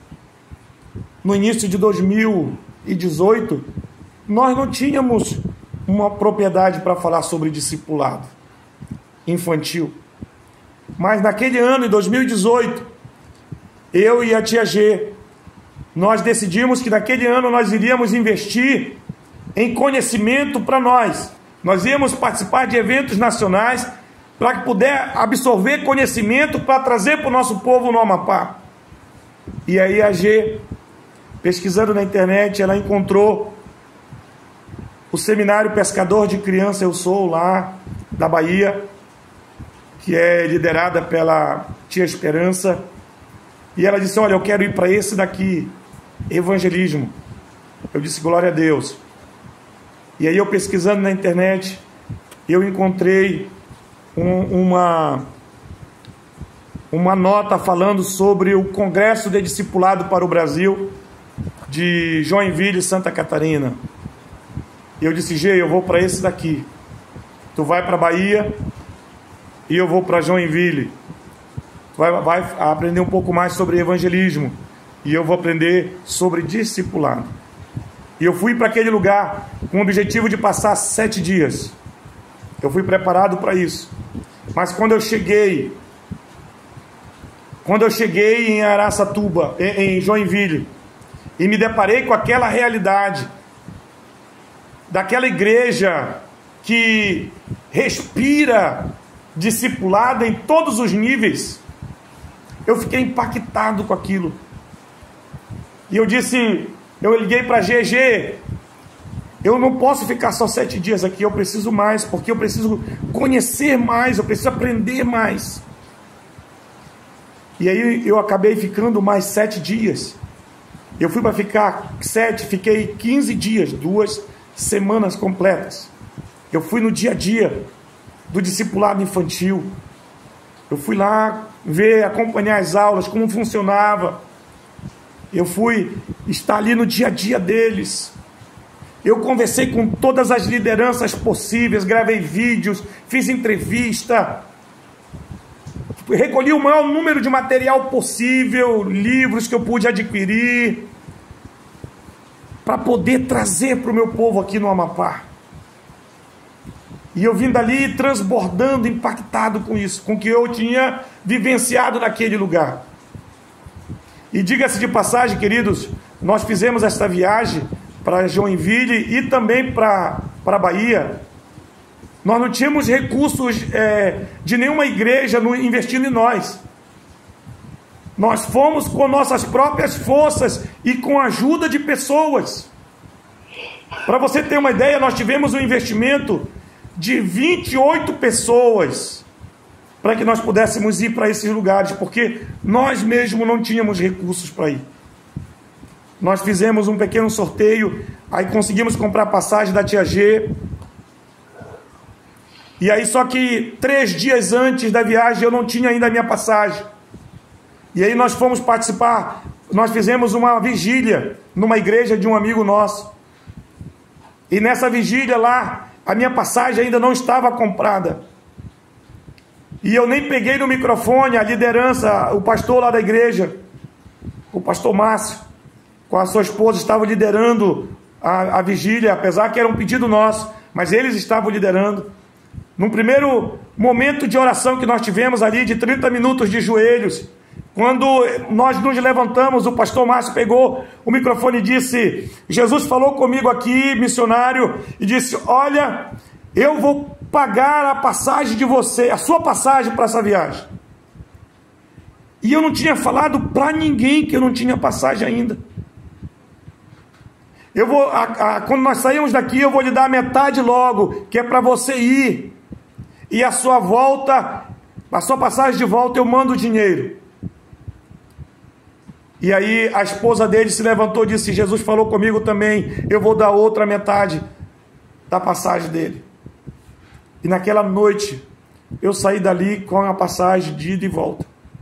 no início de dois mil e dezoito, nós não tínhamos uma propriedade para falar sobre discipulado infantil. Mas naquele ano, em dois mil e dezoito, eu e a tia G, nós decidimos que naquele ano nós iríamos investir em conhecimento para nós. Nós íamos participar de eventos nacionais para puder absorver conhecimento para trazer para o nosso povo no Amapá. E aí a G, pesquisando na internet, ela encontrou o seminário Pescador de Criança Eu Sou, lá da Bahia, que é liderada pela tia Esperança. E ela disse, olha, eu quero ir para esse daqui, evangelismo. Eu disse, glória a Deus. E aí eu pesquisando na internet, eu encontrei um, uma, uma nota falando sobre o Congresso de Discipulado para o Brasil, de Joinville, Santa Catarina. E eu disse, G, eu vou para esse daqui. Tu vai para Bahia e eu vou para Joinville. Vai, vai aprender um pouco mais sobre evangelismo e eu vou aprender sobre discipulado. E eu fui para aquele lugar com o objetivo de passar sete dias. Eu fui preparado para isso. Mas quando eu cheguei, quando eu cheguei em Araçatuba, em, em Joinville, e me deparei com aquela realidade daquela igreja que respira discipulado em todos os níveis, eu fiquei impactado com aquilo. E eu disse, eu liguei para G G, eu não posso ficar só sete dias aqui, eu preciso mais, porque eu preciso conhecer mais, eu preciso aprender mais. E aí eu acabei ficando mais sete dias. Eu fui para ficar sete, fiquei quinze dias, duas semanas completas. Eu fui no dia a dia do discipulado infantil. Eu fui lá ver, acompanhar as aulas, como funcionava. Eu fui estar ali no dia a dia deles. Eu conversei com todas as lideranças possíveis, gravei vídeos, fiz entrevista, recolhi o maior número de material possível, livros que eu pude adquirir, para poder trazer para o meu povo aqui no Amapá. E eu vim dali transbordando, impactado com isso, com o que eu tinha vivenciado naquele lugar. E diga-se de passagem, queridos, nós fizemos esta viagem para Joinville e também para a Bahia. Nós não tínhamos recursos é, de nenhuma igreja no, investindo em nós. Nós fomos com nossas próprias forças e com a ajuda de pessoas. Para você ter uma ideia, nós tivemos um investimento de vinte e oito pessoas para que nós pudéssemos ir para esses lugares, porque nós mesmos não tínhamos recursos para ir. Nós fizemos um pequeno sorteio, aí conseguimos comprar passagem da tia G. E aí só que três dias antes da viagem eu não tinha ainda a minha passagem. E aí nós fomos participar, nós fizemos uma vigília numa igreja de um amigo nosso. E nessa vigília lá, a minha passagem ainda não estava comprada. E eu nem peguei no microfone a liderança, o pastor lá da igreja, o pastor Márcio, com a sua esposa, estava liderando a, a vigília, apesar que era um pedido nosso, mas eles estavam liderando. Num primeiro momento de oração que nós tivemos ali, de trinta minutos de joelhos, quando nós nos levantamos, o pastor Márcio pegou o microfone e disse: Jesus falou comigo aqui, missionário, e disse: olha, eu vou pagar a passagem de você, a sua passagem para essa viagem. E eu não tinha falado para ninguém que eu não tinha passagem ainda. Eu vou, a, a, quando nós saímos daqui, eu vou lhe dar a metade logo, que é para você ir. E a sua volta, a sua passagem de volta, eu mando o dinheiro. E aí a esposa dele se levantou e disse: Jesus falou comigo também, eu vou dar outra metade da passagem dele. E naquela noite, eu saí dali com a passagem de ida e volta.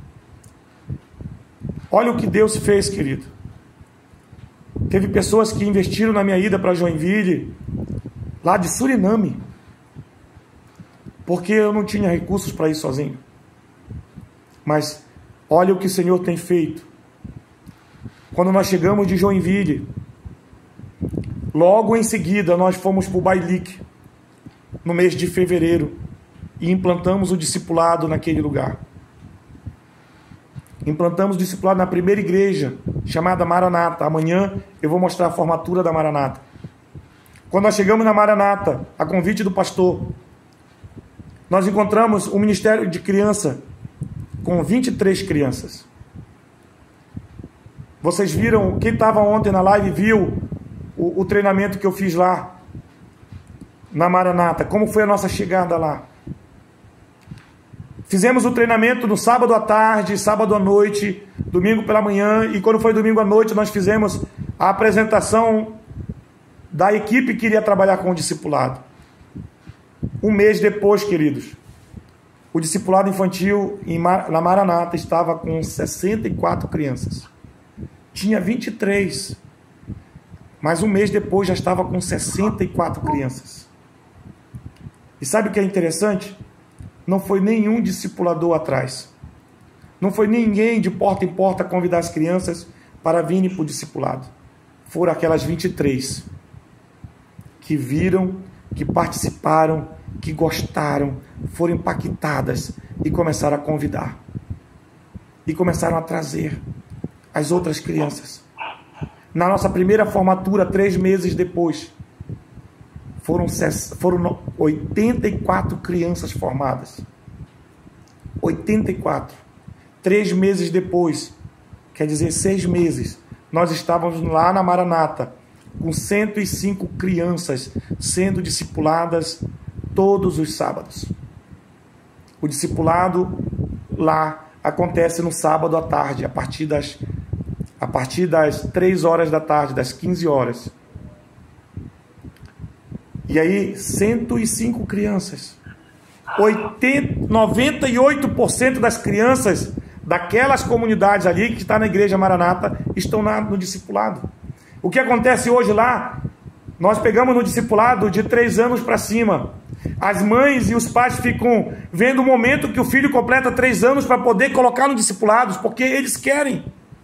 Olha o que Deus fez, querido. Teve pessoas que investiram na minha ida para Joinville, lá de Suriname, porque eu não tinha recursos para ir sozinho. Mas olha o que o Senhor tem feito. Quando nós chegamos de Joinville, logo em seguida nós fomos para o Bailique, no mês de fevereiro, e implantamos o discipulado naquele lugar. Implantamos o discipulado na primeira igreja, chamada Maranata. Amanhã eu vou mostrar a formatura da Maranata. Quando nós chegamos na Maranata, a convite do pastor, nós encontramos o Ministério de Criança com vinte e três crianças. Vocês viram, quem estava ontem na live viu o, o treinamento que eu fiz lá na Maranata, como foi a nossa chegada lá. Fizemos o treinamento no sábado à tarde, sábado à noite, domingo pela manhã, e quando foi domingo à noite nós fizemos a apresentação da equipe que iria trabalhar com o discipulado. Um mês depois, queridos, o discipulado infantil em Mar... na Maranata estava com sessenta e quatro crianças. Tinha vinte e três, mas um mês depois já estava com sessenta e quatro crianças. E sabe o que é interessante? Não foi nenhum discipulador atrás. Não foi ninguém de porta em porta convidar as crianças para virem para o discipulado. Foram aquelas vinte e três que viram, que participaram, que gostaram, foram impactadas e começaram a convidar. E começaram a trazer as outras crianças. Na nossa primeira formatura, três meses depois, foram, foram oitenta e quatro crianças formadas. oitenta e quatro. Três meses depois, quer dizer, seis meses, nós estávamos lá na Maranata, com cento e cinco crianças sendo discipuladas todos os sábados. O discipulado lá acontece no sábado à tarde, a partir das, a partir das três horas da tarde, das quinze horas. E aí, cento e cinco crianças. oitenta, noventa e oito por cento das crianças daquelas comunidades ali, que está na igreja Maranata, estão na, no discipulado. O que acontece hoje lá, nós pegamos no discipulado de três anos para cima. As mães e os pais ficam vendo o momento que o filho completa três anos para poder colocar no discipulado, porque eles querem.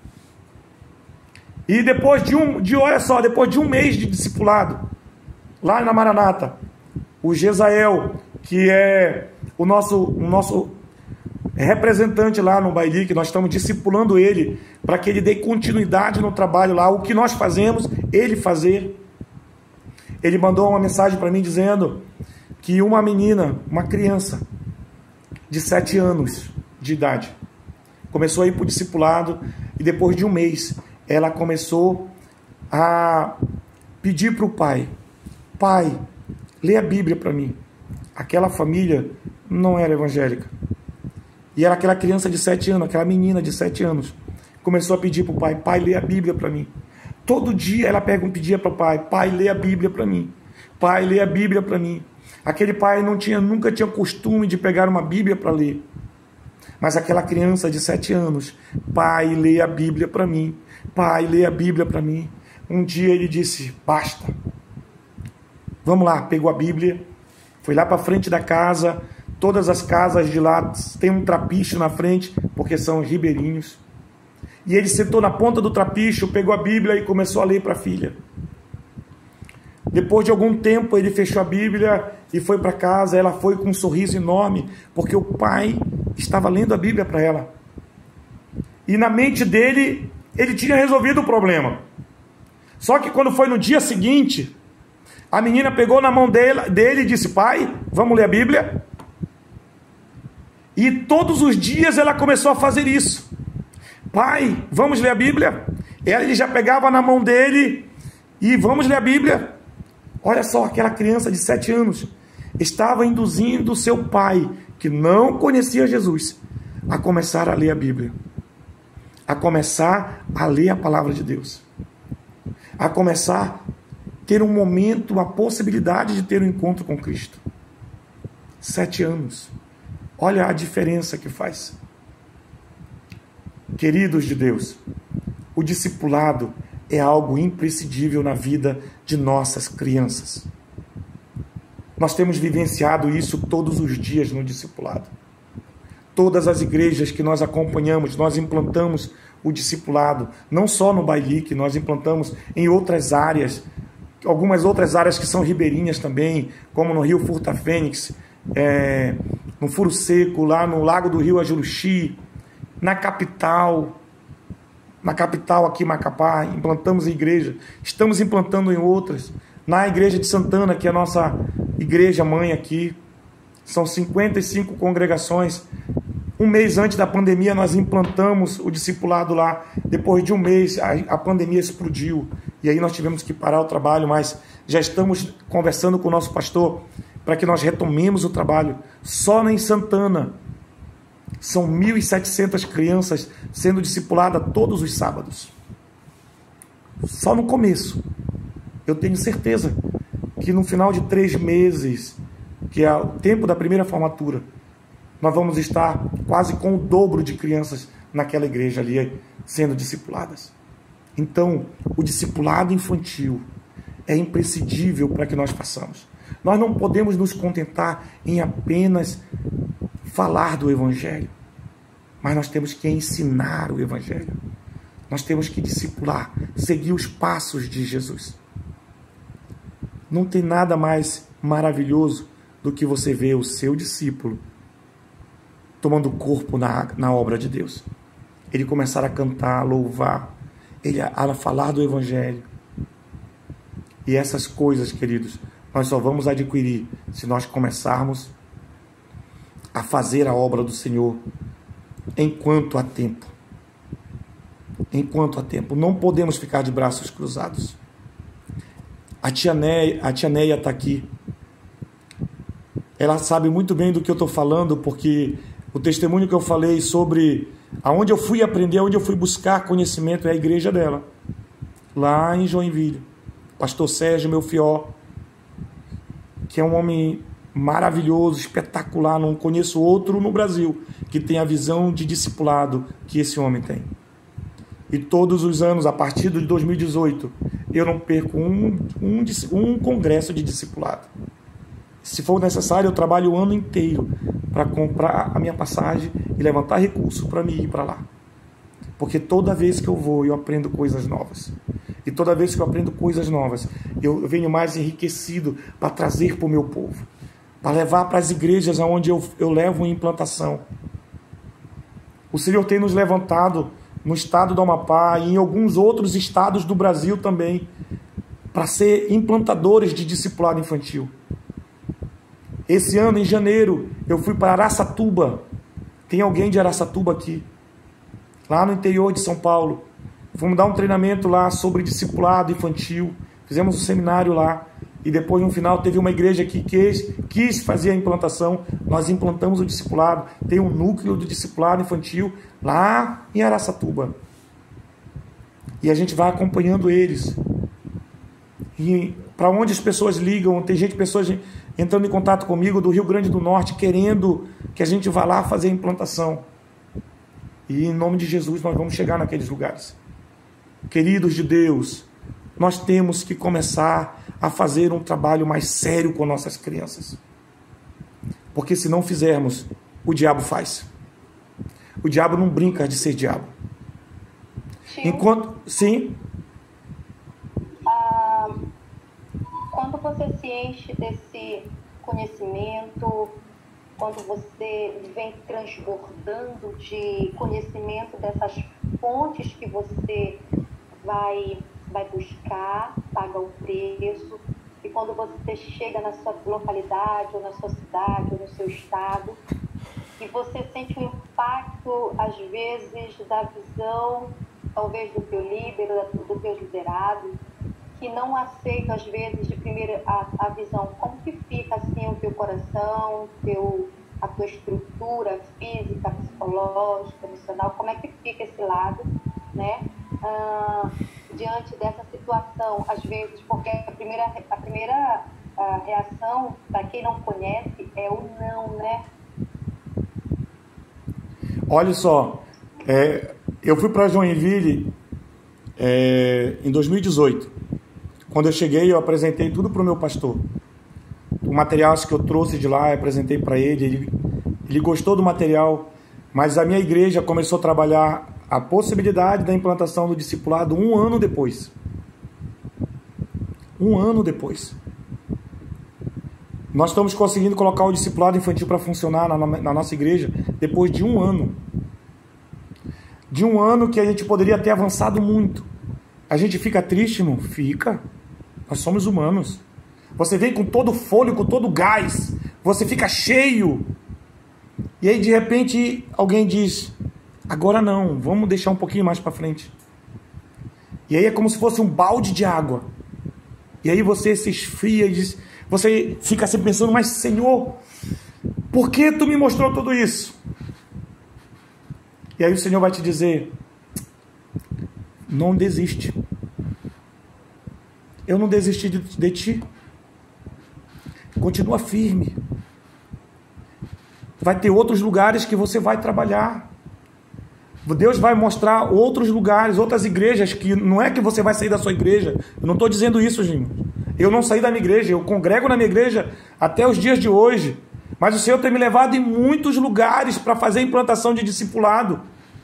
E depois de um, de, olha só, depois de um mês de discipulado, lá na Maranata, o Gesael, que é o nosso, o nosso representante lá no Bailique, nós estamos discipulando ele para que ele dê continuidade no trabalho lá. O que nós fazemos, ele fazer. Ele mandou uma mensagem para mim dizendo que uma menina, uma criança de sete anos de idade, começou a ir para o discipulado e depois de um mês ela começou a pedir para o pai: pai, lê a Bíblia para mim. Aquela família não era evangélica. E era aquela criança de sete anos, aquela menina de sete anos. Começou a pedir para o pai: pai, lê a Bíblia para mim. Todo dia ela pedia para o pai: pai, lê a Bíblia para mim. Pai, lê a Bíblia para mim. Aquele pai não tinha, nunca tinha costume de pegar uma Bíblia para ler. Mas aquela criança de sete anos: pai, lê a Bíblia para mim. Pai, lê a Bíblia para mim. Um dia ele disse: basta. Vamos lá, pegou a Bíblia, foi lá para frente da casa. Todas as casas de lá tem um trapiche na frente, porque são ribeirinhos. E ele sentou na ponta do trapiche, pegou a Bíblia e começou a ler para a filha. Depois de algum tempo, ele fechou a Bíblia e foi para casa. Ela foi com um sorriso enorme, porque o pai estava lendo a Bíblia para ela. E na mente dele, ele tinha resolvido o problema. Só que quando foi no dia seguinte, a menina pegou na mão dele, dele e disse: pai, vamos ler a Bíblia? E todos os dias ela começou a fazer isso. Pai, vamos ler a Bíblia? Ele já pegava na mão dele E vamos ler a Bíblia. Olha só, aquela criança de sete anos estava induzindo seu pai, que não conhecia Jesus, a começar a ler a Bíblia, a começar a ler a palavra de Deus, a começar a ter um momento, a possibilidade de ter um encontro com Cristo. Sete anos. Olha a diferença que faz. Queridos de Deus, o discipulado é algo imprescindível na vida de nossas crianças. Nós temos vivenciado isso todos os dias no discipulado. Todas as igrejas que nós acompanhamos, nós implantamos o discipulado, não só no Bailique, nós implantamos em outras áreas, algumas outras áreas que são ribeirinhas também, como no Rio Furta Fênix, é, no Furo Seco, lá no Lago do Rio Ajuruxi, na capital, na capital aqui, Macapá, implantamos em igreja, estamos implantando em outras, na igreja de Santana, que é a nossa igreja mãe aqui, são cinquenta e cinco congregações. Um mês antes da pandemia nós implantamos o discipulado lá, depois de um mês a, a pandemia explodiu, e aí nós tivemos que parar o trabalho, mas já estamos conversando com o nosso pastor, para que nós retomemos o trabalho. Só em Santana, são mil e setecentas crianças sendo discipuladas todos os sábados. Só no começo. Eu tenho certeza que no final de três meses, que é o tempo da primeira formatura, nós vamos estar quase com o dobro de crianças naquela igreja ali sendo discipuladas. Então, o discipulado infantil é imprescindível para que nós façamos. Nós não podemos nos contentar em apenas falar do Evangelho, mas nós temos que ensinar o Evangelho. Nós temos que discipular, seguir os passos de Jesus. Não tem nada mais maravilhoso do que você ver o seu discípulo tomando corpo na, na obra de Deus. Ele começar a cantar, a louvar, ele a, a falar do Evangelho. E essas coisas, queridos, nós só vamos adquirir se nós começarmos a fazer a obra do Senhor enquanto há tempo. Enquanto há tempo. Não podemos ficar de braços cruzados. A tia Neia, a tia Neia está aqui. Ela sabe muito bem do que eu estou falando, porque o testemunho que eu falei sobre aonde eu fui aprender, aonde eu fui buscar conhecimento é a igreja dela, lá em Joinville. Pastor Sérgio, meu fió, que é um homem maravilhoso, espetacular, não conheço outro no Brasil que tem a visão de discipulado que esse homem tem. E todos os anos, a partir de dois mil e dezoito, eu não perco um, um, um congresso de discipulado. Se for necessário, eu trabalho o ano inteiro para comprar a minha passagem e levantar recurso para me ir para lá. Porque toda vez que eu vou, eu aprendo coisas novas. E toda vez que eu aprendo coisas novas, eu venho mais enriquecido para trazer para o meu povo. Para levar para as igrejas onde eu, eu levo em implantação. O Senhor tem nos levantado no estado do Amapá e em alguns outros estados do Brasil também, para ser implantadores de discipulado infantil. Esse ano, em janeiro, eu fui para Araçatuba. Tem alguém de Araçatuba aqui? Lá no interior de São Paulo. Fomos dar um treinamento lá sobre discipulado infantil. Fizemos um seminário lá. E depois, no final, teve uma igreja que quis, quis fazer a implantação. Nós implantamos o discipulado. Tem um núcleo do discipulado infantil lá em Araçatuba. E a gente vai acompanhando eles. E para onde as pessoas ligam, tem gente, pessoas entrando em contato comigo do Rio Grande do Norte, querendo que a gente vá lá fazer a implantação. E em nome de Jesus nós vamos chegar naqueles lugares. Queridos de Deus, nós temos que começar a fazer um trabalho mais sério com nossas crianças. Porque se não fizermos, o diabo faz. O diabo não brinca de ser diabo. Sim. Enquanto... Sim... Quando você se enche desse conhecimento, quando você vem transbordando de conhecimento dessas fontes que você vai, vai buscar, paga o preço, e quando você chega na sua localidade, ou na sua cidade, ou no seu estado, e você sente o impacto, às vezes, da visão, talvez do teu líder, do teu liderado, que não aceitam, às vezes, de primeira a, a visão, como que fica, assim, o teu coração, teu, a tua estrutura física, psicológica, emocional, como é que fica esse lado, né? Ah, diante dessa situação, às vezes, porque a primeira, a primeira a reação, para quem não conhece, é o não, né? Olha só, é, eu fui para Joinville é, em dois mil e dezoito. Quando eu cheguei, eu apresentei tudo para o meu pastor. O material que eu trouxe de lá, eu apresentei para ele, ele. Ele gostou do material, mas a minha igreja começou a trabalhar a possibilidade da implantação do discipulado um ano depois. Um ano depois. Nós estamos conseguindo colocar o discipulado infantil para funcionar na, na nossa igreja depois de um ano. De um ano que a gente poderia ter avançado muito. A gente fica triste, irmão? Fica. Nós somos humanos. Você vem com todo o fôlego, com todo o gás. Você fica cheio. E aí, de repente, alguém diz: agora não, vamos deixar um pouquinho mais para frente. E aí é como se fosse um balde de água. E aí você se esfria e diz, você fica assim pensando: mas Senhor, por que tu me mostrou tudo isso? E aí o Senhor vai te dizer: não desiste. Eu não desisti de, de ti. Continua firme. Vai ter outros lugares que você vai trabalhar. Deus vai mostrar outros lugares, outras igrejas, que não é que você vai sair da sua igreja. Eu não estou dizendo isso, gente. Eu não saí da minha igreja, eu congrego na minha igreja até os dias de hoje. Mas o Senhor tem me levado em muitos lugares para fazer a implantação de discipulado.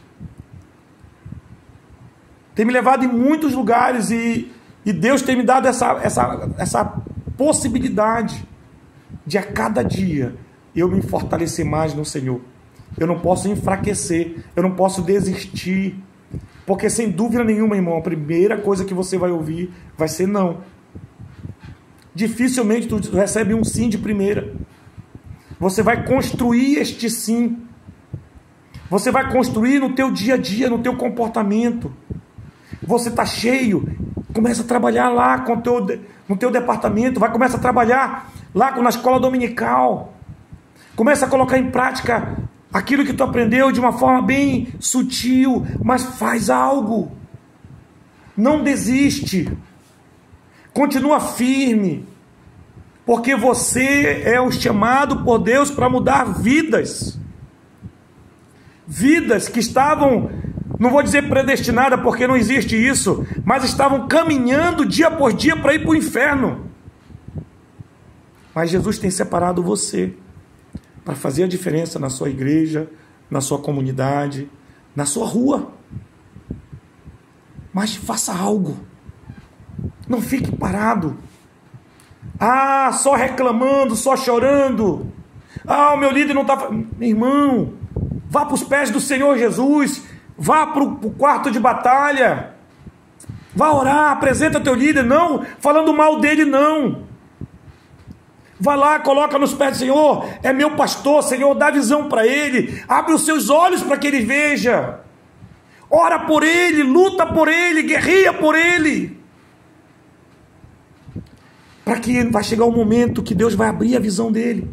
Tem me levado em muitos lugares e, e Deus tem me dado essa, essa, essa possibilidade de a cada dia eu me fortalecer mais no Senhor. Eu não posso enfraquecer, eu não posso desistir, porque sem dúvida nenhuma, irmão, a primeira coisa que você vai ouvir vai ser não. Dificilmente tu recebe um sim de primeira. Você vai construir este sim. Você vai construir no teu dia a dia, no teu comportamento. Você está cheio, começa a trabalhar lá com teu, no teu departamento, vai começar a trabalhar lá na escola dominical. Começa a colocar em prática aquilo que tu aprendeu de uma forma bem sutil, mas faz algo. Não desiste. Continua firme. Porque você é o chamado por Deus para mudar vidas. Vidas que estavam, não vou dizer predestinadas porque não existe isso, mas estavam caminhando dia por dia para ir para o inferno. Mas Jesus tem separado você para fazer a diferença na sua igreja, na sua comunidade, na sua rua. Mas faça algo. Não fique parado. Ah, só reclamando, só chorando. Ah, o meu líder não está... Meu irmão, vá para os pés do Senhor Jesus. Vá para o quarto de batalha. Vá orar, apresenta teu líder. Não falando mal dele, não. Vai lá, coloca nos pés do Senhor, é meu pastor, Senhor, dá visão para ele, abre os seus olhos para que ele veja, ora por ele, luta por ele, guerreia por ele, para que vai chegar um momento que Deus vai abrir a visão dele.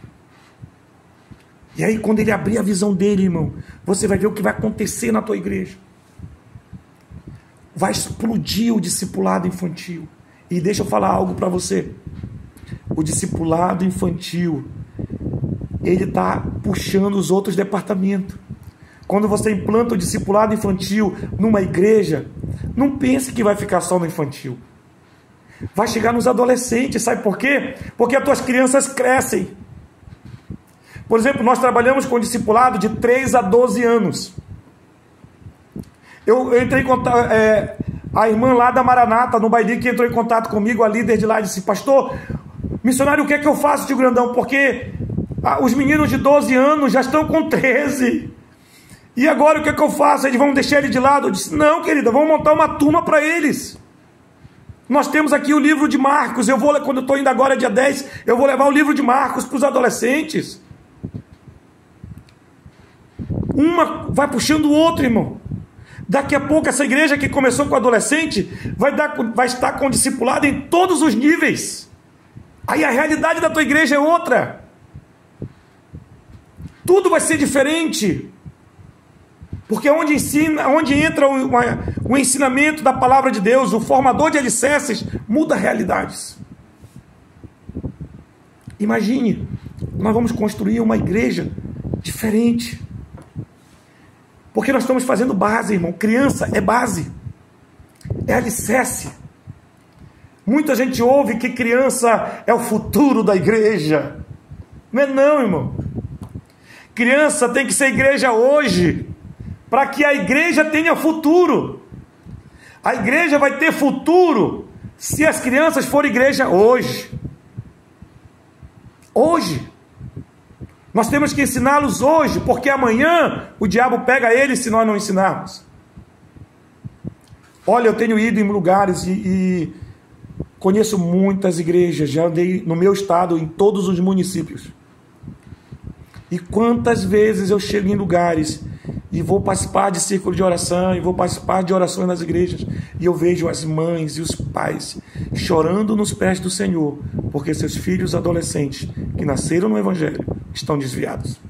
E aí quando ele abrir a visão dele, irmão, você vai ver o que vai acontecer na tua igreja. Vai explodir o discipulado infantil. E deixa eu falar algo para você. O discipulado infantil, ele está puxando os outros departamentos. Quando você implanta o discipulado infantil numa igreja, não pense que vai ficar só no infantil. Vai chegar nos adolescentes, sabe por quê? Porque as tuas crianças crescem. Por exemplo, nós trabalhamos com discipulado de três a doze anos. Eu, eu entrei em contato, é, a irmã lá da Maranata, no Baili, que entrou em contato comigo, a líder de lá, disse: pastor, missionário, o que é que eu faço, tio Grandão? Porque ah, os meninos de doze anos já estão com treze. E agora o que é que eu faço? Eles vão deixar ele de lado? Eu disse: não, querida, vamos montar uma turma para eles. Nós temos aqui o livro de Marcos. Eu vou, quando eu estou indo agora, dia dez, eu vou levar o livro de Marcos para os adolescentes. Uma vai puxando o outro, irmão. Daqui a pouco essa igreja que começou com adolescente vai, dar, vai estar com discipulado em todos os níveis. Aí a realidade da tua igreja é outra. Tudo vai ser diferente. Porque onde, ensina, onde entra o, o ensinamento da palavra de Deus, o formador de alicerces, muda realidades. Imagine, nós vamos construir uma igreja diferente. Porque nós estamos fazendo base, irmão. Criança é base. É alicerce. Muita gente ouve que criança é o futuro da igreja. Não é não, irmão. Criança tem que ser igreja hoje, para que a igreja tenha futuro. A igreja vai ter futuro se as crianças forem igreja hoje. Hoje. Nós temos que ensiná-los hoje, porque amanhã o diabo pega eles se nós não ensinarmos. Olha, eu tenho ido em lugares e, e conheço muitas igrejas, já andei no meu estado, em todos os municípios. E quantas vezes eu chego em lugares e vou participar de círculo de oração, e vou participar de orações nas igrejas, e eu vejo as mães e os pais chorando nos pés do Senhor, porque seus filhos adolescentes, que nasceram no Evangelho, estão desviados.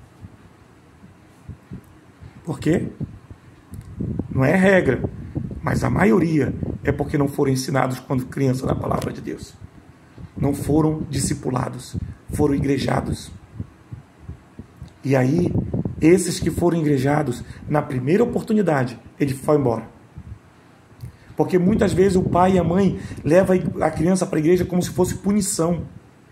Por quê? Não é regra, mas a maioria é porque não foram ensinados quando criança na palavra de Deus. Não foram discipulados, foram igrejados. E aí, esses que foram igrejados, na primeira oportunidade, ele foi embora. Porque muitas vezes o pai e a mãe levam a criança para a igreja como se fosse punição.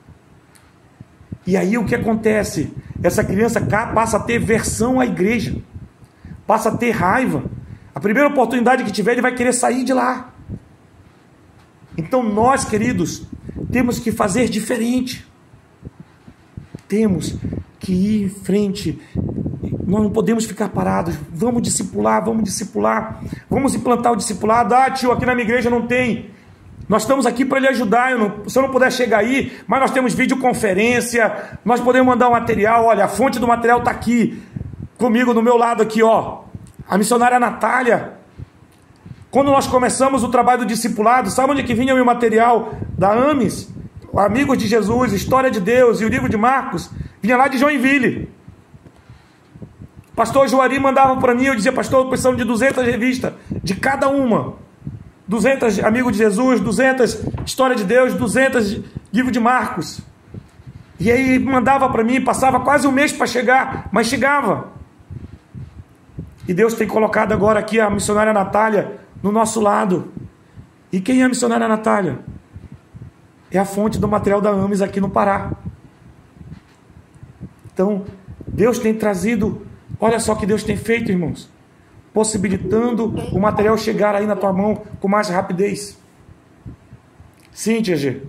E aí o que acontece? Essa criança passa a ter versão à igreja, passa a ter raiva. A primeira oportunidade que tiver, ele vai querer sair de lá. Então nós, queridos, temos que fazer diferente. Temos que ir em frente. Nós não podemos ficar parados. Vamos discipular, vamos discipular. Vamos implantar o discipulado. Ah, tio, aqui na minha igreja não tem. Nós estamos aqui para lhe ajudar. Eu não, se eu não puder chegar aí, mas nós temos videoconferência. Nós podemos mandar um material. Olha, a fonte do material está aqui. Comigo, do meu lado aqui, ó. A missionária Natália. Quando nós começamos o trabalho do discipulado, sabe onde é que vinha o meu material? Da Ames, Amigos de Jesus, História de Deus e o livro de Marcos. Vinha lá de Joinville. Pastor Juari mandava para mim, eu dizia, pastor, precisamos de duzentas revistas, de cada uma. duzentas Amigos de Jesus, duzentas História de Deus, duzentas livro de Marcos. E aí mandava para mim, passava quase um mês para chegar, mas chegava. E Deus tem colocado agora aqui a missionária Natália no nosso lado. E quem é a missionária Natália? É a fonte do material da Ames aqui no Pará. Então, Deus tem trazido, olha só o que Deus tem feito, irmãos, possibilitando o material chegar aí na tua mão com mais rapidez. Sim, Tia G.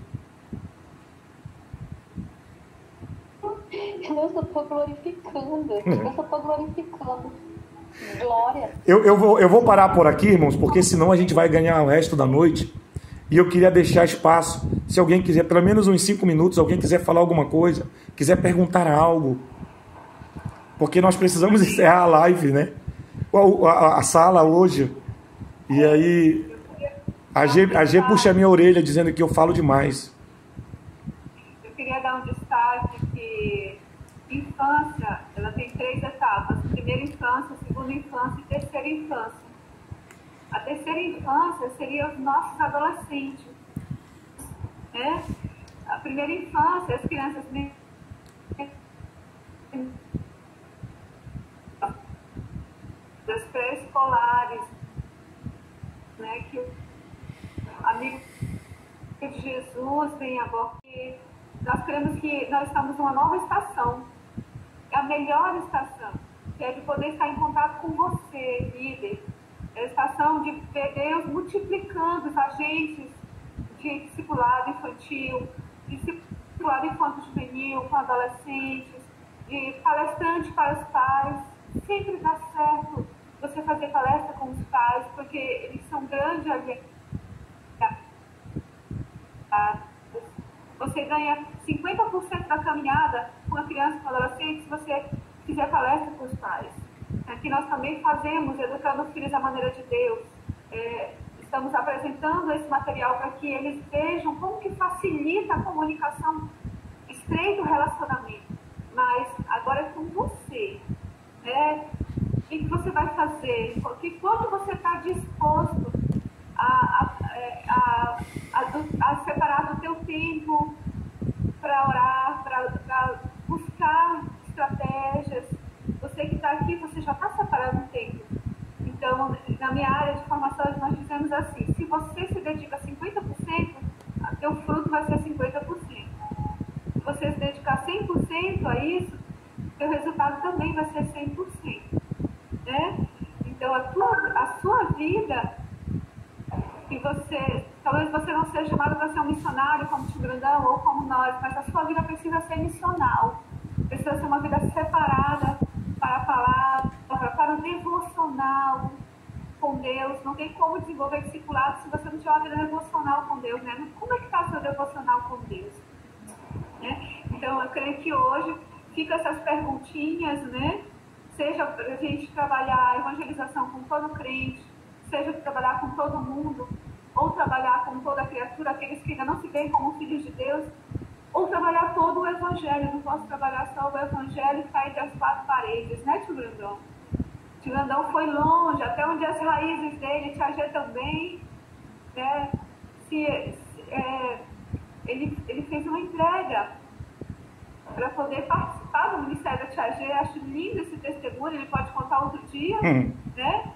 Eu só estou glorificando, eu só estou glorificando. Glória. Eu, eu, vou, eu vou parar por aqui, irmãos, porque senão a gente vai ganhar o resto da noite. E eu queria deixar espaço, se alguém quiser, pelo menos uns cinco minutos, alguém quiser falar alguma coisa, quiser perguntar algo, porque nós precisamos encerrar a live, né? A, a, a sala hoje. E aí a G, a G puxa a minha orelha dizendo que eu falo demais. Eu queria dar um destaque que infância, ela tem três etapas: primeira infância, segunda infância e terceira infância. A terceira infância seria os nossos adolescentes, né? A primeira infância, as crianças das pré-escolares, né? Que o amigo de Jesus vem agora. E nós queremos que nós estamos numa nova estação, é a melhor estação, que é de poder estar em contato com você, líder. É a estação de ver Deus multiplicando os agentes de discipulado infantil, de discipulado infanto-juvenil com adolescentes, de palestrante para os pais. Sempre dá certo você fazer palestra com os pais, porque eles são grandes aliados. Você ganha cinquenta por cento da caminhada com a criança e com o adolescente se você fizer palestra com os pais. Aqui nós também fazemos Educando os Filhos à Maneira de Deus. É, estamos apresentando esse material para que eles vejam como que facilita a comunicação, estreita o relacionamento. Mas agora é com você. Né? O que você vai fazer? Porque quando você está disposto a, a, a, a, a separar do teu tempo para orar, para buscar estratégias, você que está aqui, você já está separando um tempo. Então, na minha área de formação, nós dizemos assim, se você se dedica a cinquenta por cento, teu fruto vai ser cinquenta por cento. Se você se dedicar cem por cento a isso, teu resultado também vai ser cem por cento. Né? Então, a, tua, a sua vida, que você, talvez você não seja chamado para ser um missionário como o Tio Grandão ou como nós, mas a sua vida precisa ser missional. Precisa ser uma vida separada para a palavra, para o devocional com Deus. Não tem como desenvolver discipulado se você não tiver uma vida devocional com Deus, né? Como é que está o seu devocional com Deus? Né? Então, eu creio que hoje fica essas perguntinhas, né? Seja para a gente trabalhar a evangelização com todo crente, seja trabalhar com todo mundo, ou trabalhar com toda criatura, aqueles que ainda não se veem como filhos de Deus, ou trabalhar todo o Evangelho. Não posso trabalhar só o Evangelho e ficar entre as quatro paredes, né, Tio Grandão? Tio Grandão foi longe, até onde as raízes dele, Tia G também, né? Se, se, é, ele, ele fez uma entrega para poder participar do Ministério da Tia G. Acho lindo esse testemunho, ele pode contar outro dia, hum. né?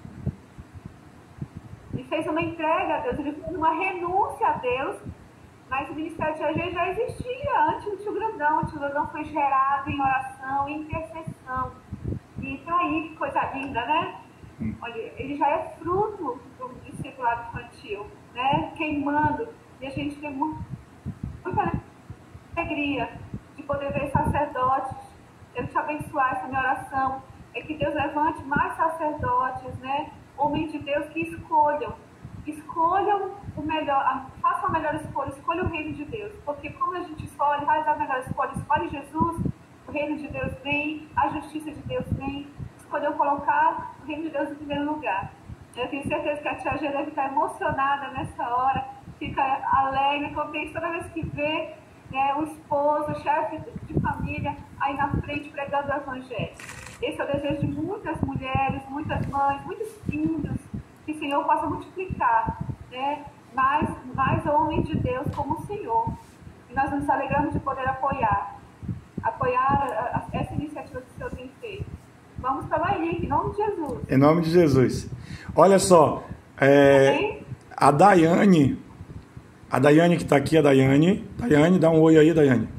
Ele fez uma entrega a Deus, ele fez uma renúncia a Deus, mas o Ministério da Tia G já existia antes do Tio Grandão. O Tio Grandão foi gerado em oração, em intercessão. E tá aí, que coisa linda, né? Hum. Olha, ele já é fruto do discipulado infantil, né? Queimando. E a gente tem muito, muita alegria de poder ver sacerdotes. Eu te abençoar essa minha oração. É que Deus levante mais sacerdotes, né? Homens de Deus que escolham. Escolham o melhor, façam a melhor escolha, escolham o reino de Deus. Porque como a gente escolhe, faz a melhor escolha, escolhe Jesus, o reino de Deus vem, a justiça de Deus vem. Escolheu colocar o reino de Deus em primeiro lugar. Eu tenho certeza que a Tia G deve estar emocionada nessa hora, fica alegre, contente toda vez que vê, né, o esposo, o chefe de família aí na frente pregando o Evangelho. Esse é o desejo de muitas mulheres, muitas mães, muitos filhos, que o Senhor possa multiplicar, né, mais, mais homens de Deus como o Senhor. E nós nos alegramos de poder apoiar, apoiar a, a, essa iniciativa que o Senhor tem feito. Vamos para Bailique, em nome de Jesus. Em nome de Jesus. Olha só, é, a Daiane, a Daiane que está aqui, a Daiane, Daiane, dá um oi aí, Daiane.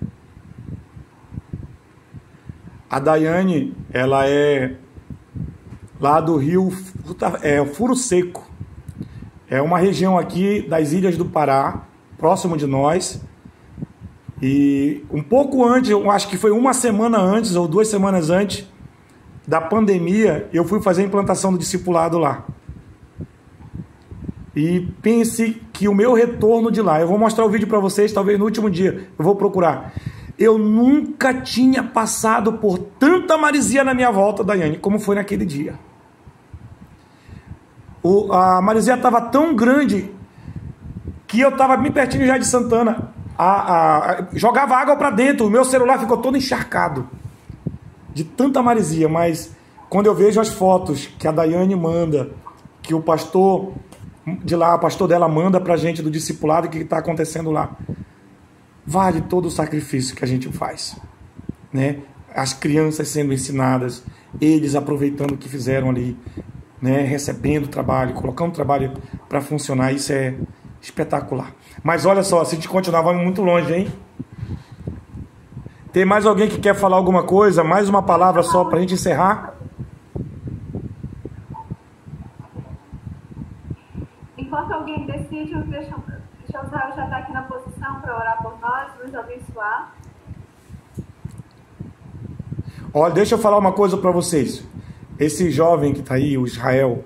A Daiane, ela é lá do Rio, é Furo Seco. É uma região aqui das Ilhas do Pará, próximo de nós. E um pouco antes, eu acho que foi uma semana antes ou duas semanas antes da pandemia, eu fui fazer a implantação do discipulado lá. E pense que o meu retorno de lá, eu vou mostrar o vídeo para vocês, talvez no último dia, eu vou procurar. Eu nunca tinha passado por tanta maresia na minha volta, Daiane, como foi naquele dia. O, a maresia estava tão grande que eu estava bem pertinho já de Santana. A, a, a, jogava água para dentro, o meu celular ficou todo encharcado de tanta maresia. Mas quando eu vejo as fotos que a Daiane manda, que o pastor de lá, o pastor dela manda para a gente do discipulado, o que está acontecendo lá, vale todo o sacrifício que a gente faz, né? As crianças sendo ensinadas, eles aproveitando o que fizeram ali, né? Recebendo trabalho, colocando trabalho para funcionar, isso é espetacular. Mas olha só, se a gente continuar, vamos muito longe, hein? Tem mais alguém que quer falar alguma coisa? Mais uma palavra só para a gente encerrar? Enquanto alguém decide, deixa, deixa o Israel já estar aqui na posição para orar por nós, nos abençoar. Olha, deixa eu falar uma coisa para vocês. Esse jovem que está aí, o Israel,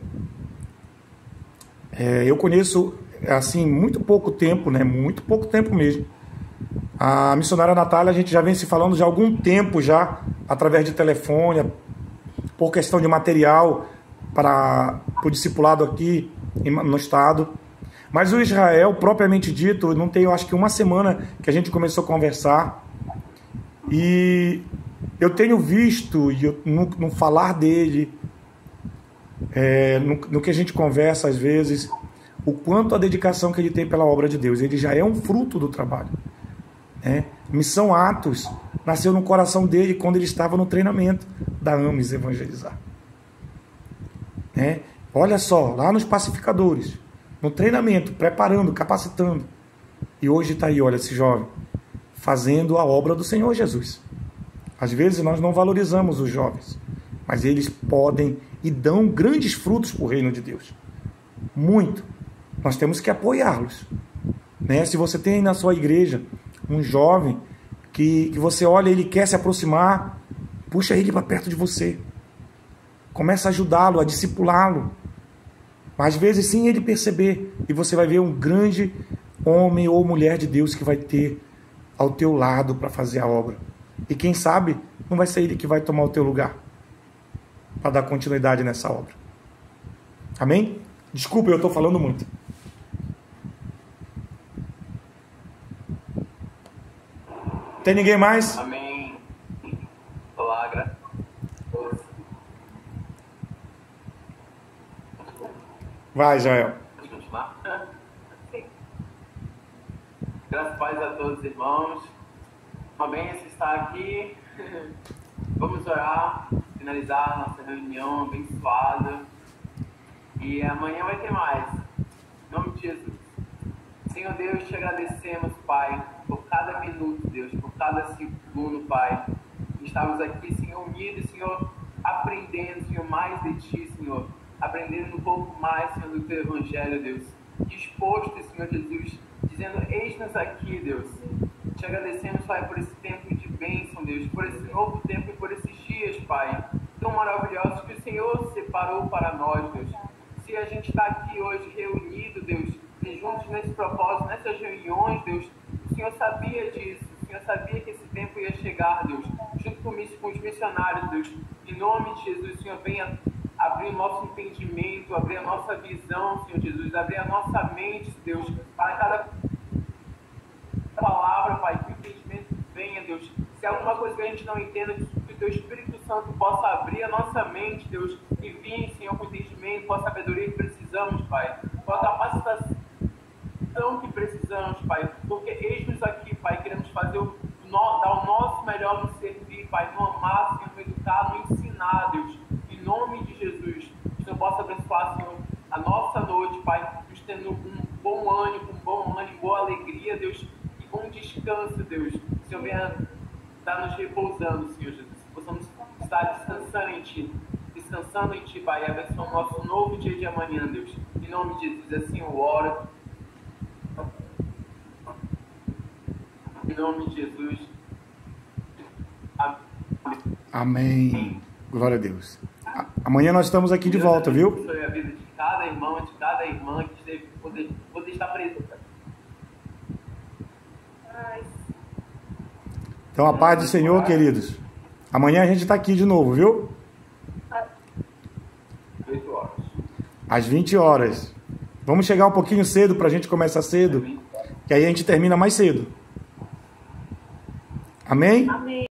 é, eu conheço assim muito pouco tempo, né? Muito pouco tempo mesmo. A missionária Natália, a gente já vem se falando já há algum tempo já, através de telefone, por questão de material para o discipulado aqui no estado. Mas o Israel, propriamente dito, não tem, eu acho que uma semana que a gente começou a conversar, e eu tenho visto, e eu, no, no falar dele, é, no, no que a gente conversa às vezes, o quanto a dedicação que ele tem pela obra de Deus. Ele já é um fruto do trabalho. Né? Missão Atos nasceu no coração dele quando ele estava no treinamento da AMES Evangelizar. Né? Olha só, lá nos pacificadores, no treinamento, preparando, capacitando. E hoje está aí, olha, esse jovem, fazendo a obra do Senhor Jesus. Às vezes nós não valorizamos os jovens, mas eles podem e dão grandes frutos para o reino de Deus. Muito. Nós temos que apoiá-los. Né? Se você tem aí na sua igreja um jovem que, que você olha, ele quer se aproximar, puxa ele para perto de você. Começa a ajudá-lo, a discipulá-lo. Às vezes, sem ele perceber, e você vai ver um grande homem ou mulher de Deus que vai ter ao teu lado para fazer a obra. E quem sabe, não vai ser ele que vai tomar o teu lugar para dar continuidade nessa obra. Amém? Desculpa, eu estou falando muito. Tem ninguém mais? Amém. Olá, graças a Deus. Vai, Joel. Vamos continuar? Graças a paz a todos, irmãos. Amém, você está aqui. Vamos orar, finalizar nossa reunião abençoada. E amanhã vai ter mais. Em nome de Jesus. Senhor Deus, te agradecemos, Pai, por cada minuto, Deus, por cada segundo, Pai. Estamos aqui, Senhor, unidos, Senhor, aprendendo, Senhor, mais de Ti, Senhor. Aprendendo um pouco mais, Senhor, do Teu Evangelho, Deus. Disposto, Senhor Jesus, dizendo, eis-nos aqui, Deus. Te agradecemos, Pai, por esse tempo de bênção, Deus, por esse novo tempo e por esses dias, Pai, tão maravilhosos que o Senhor separou para nós, Deus. Se a gente está aqui hoje reunido, Deus, e juntos nesse propósito, nessas reuniões, Deus, o Senhor sabia disso, o Senhor sabia que esse tempo ia chegar, Deus, junto com os missionários, Deus. Em nome de Jesus, o Senhor venha abrir o nosso entendimento, abrir a nossa visão, Senhor Jesus, abrir a nossa mente, Deus, para cada palavra, Pai, que o entendimento venha, Deus. Se há alguma coisa que a gente não entenda, que o Teu Espírito Santo possa abrir a nossa mente, Deus, e vir, Senhor, com o entendimento, com a sabedoria que precisamos, Pai, com a capacitação que precisamos, Pai, porque eis-nos aqui, Pai, queremos fazer o no, dar o nosso melhor no servir, Pai, no amar, Senhor, no educar, no ensinar, Deus, em nome de Jesus, que o Senhor possa abençoar, Senhor, a nossa noite, Pai, nos tendo um bom ânimo, um bom ânimo, boa alegria, Deus, e bom descanso, Deus, que o Senhor venha estar nos repousando, Senhor Jesus, que possamos estar descansando em Ti, descansando em Ti, Pai, e abençoar o nosso novo dia de amanhã, Deus, em nome de Jesus, assim eu oro. Em nome de Jesus. Amém. Amém. Glória a Deus. Amanhã nós estamos aqui de volta, viu? Abençoe a vida de cada irmão, de cada irmã que esteve, poder, poder estar presente. Então, a paz do Senhor, queridos. Amanhã a gente está aqui de novo, viu? oito horas. Às vinte horas. Vamos chegar um pouquinho cedo para a gente começar cedo. Que aí a gente termina mais cedo. Amém? Amém.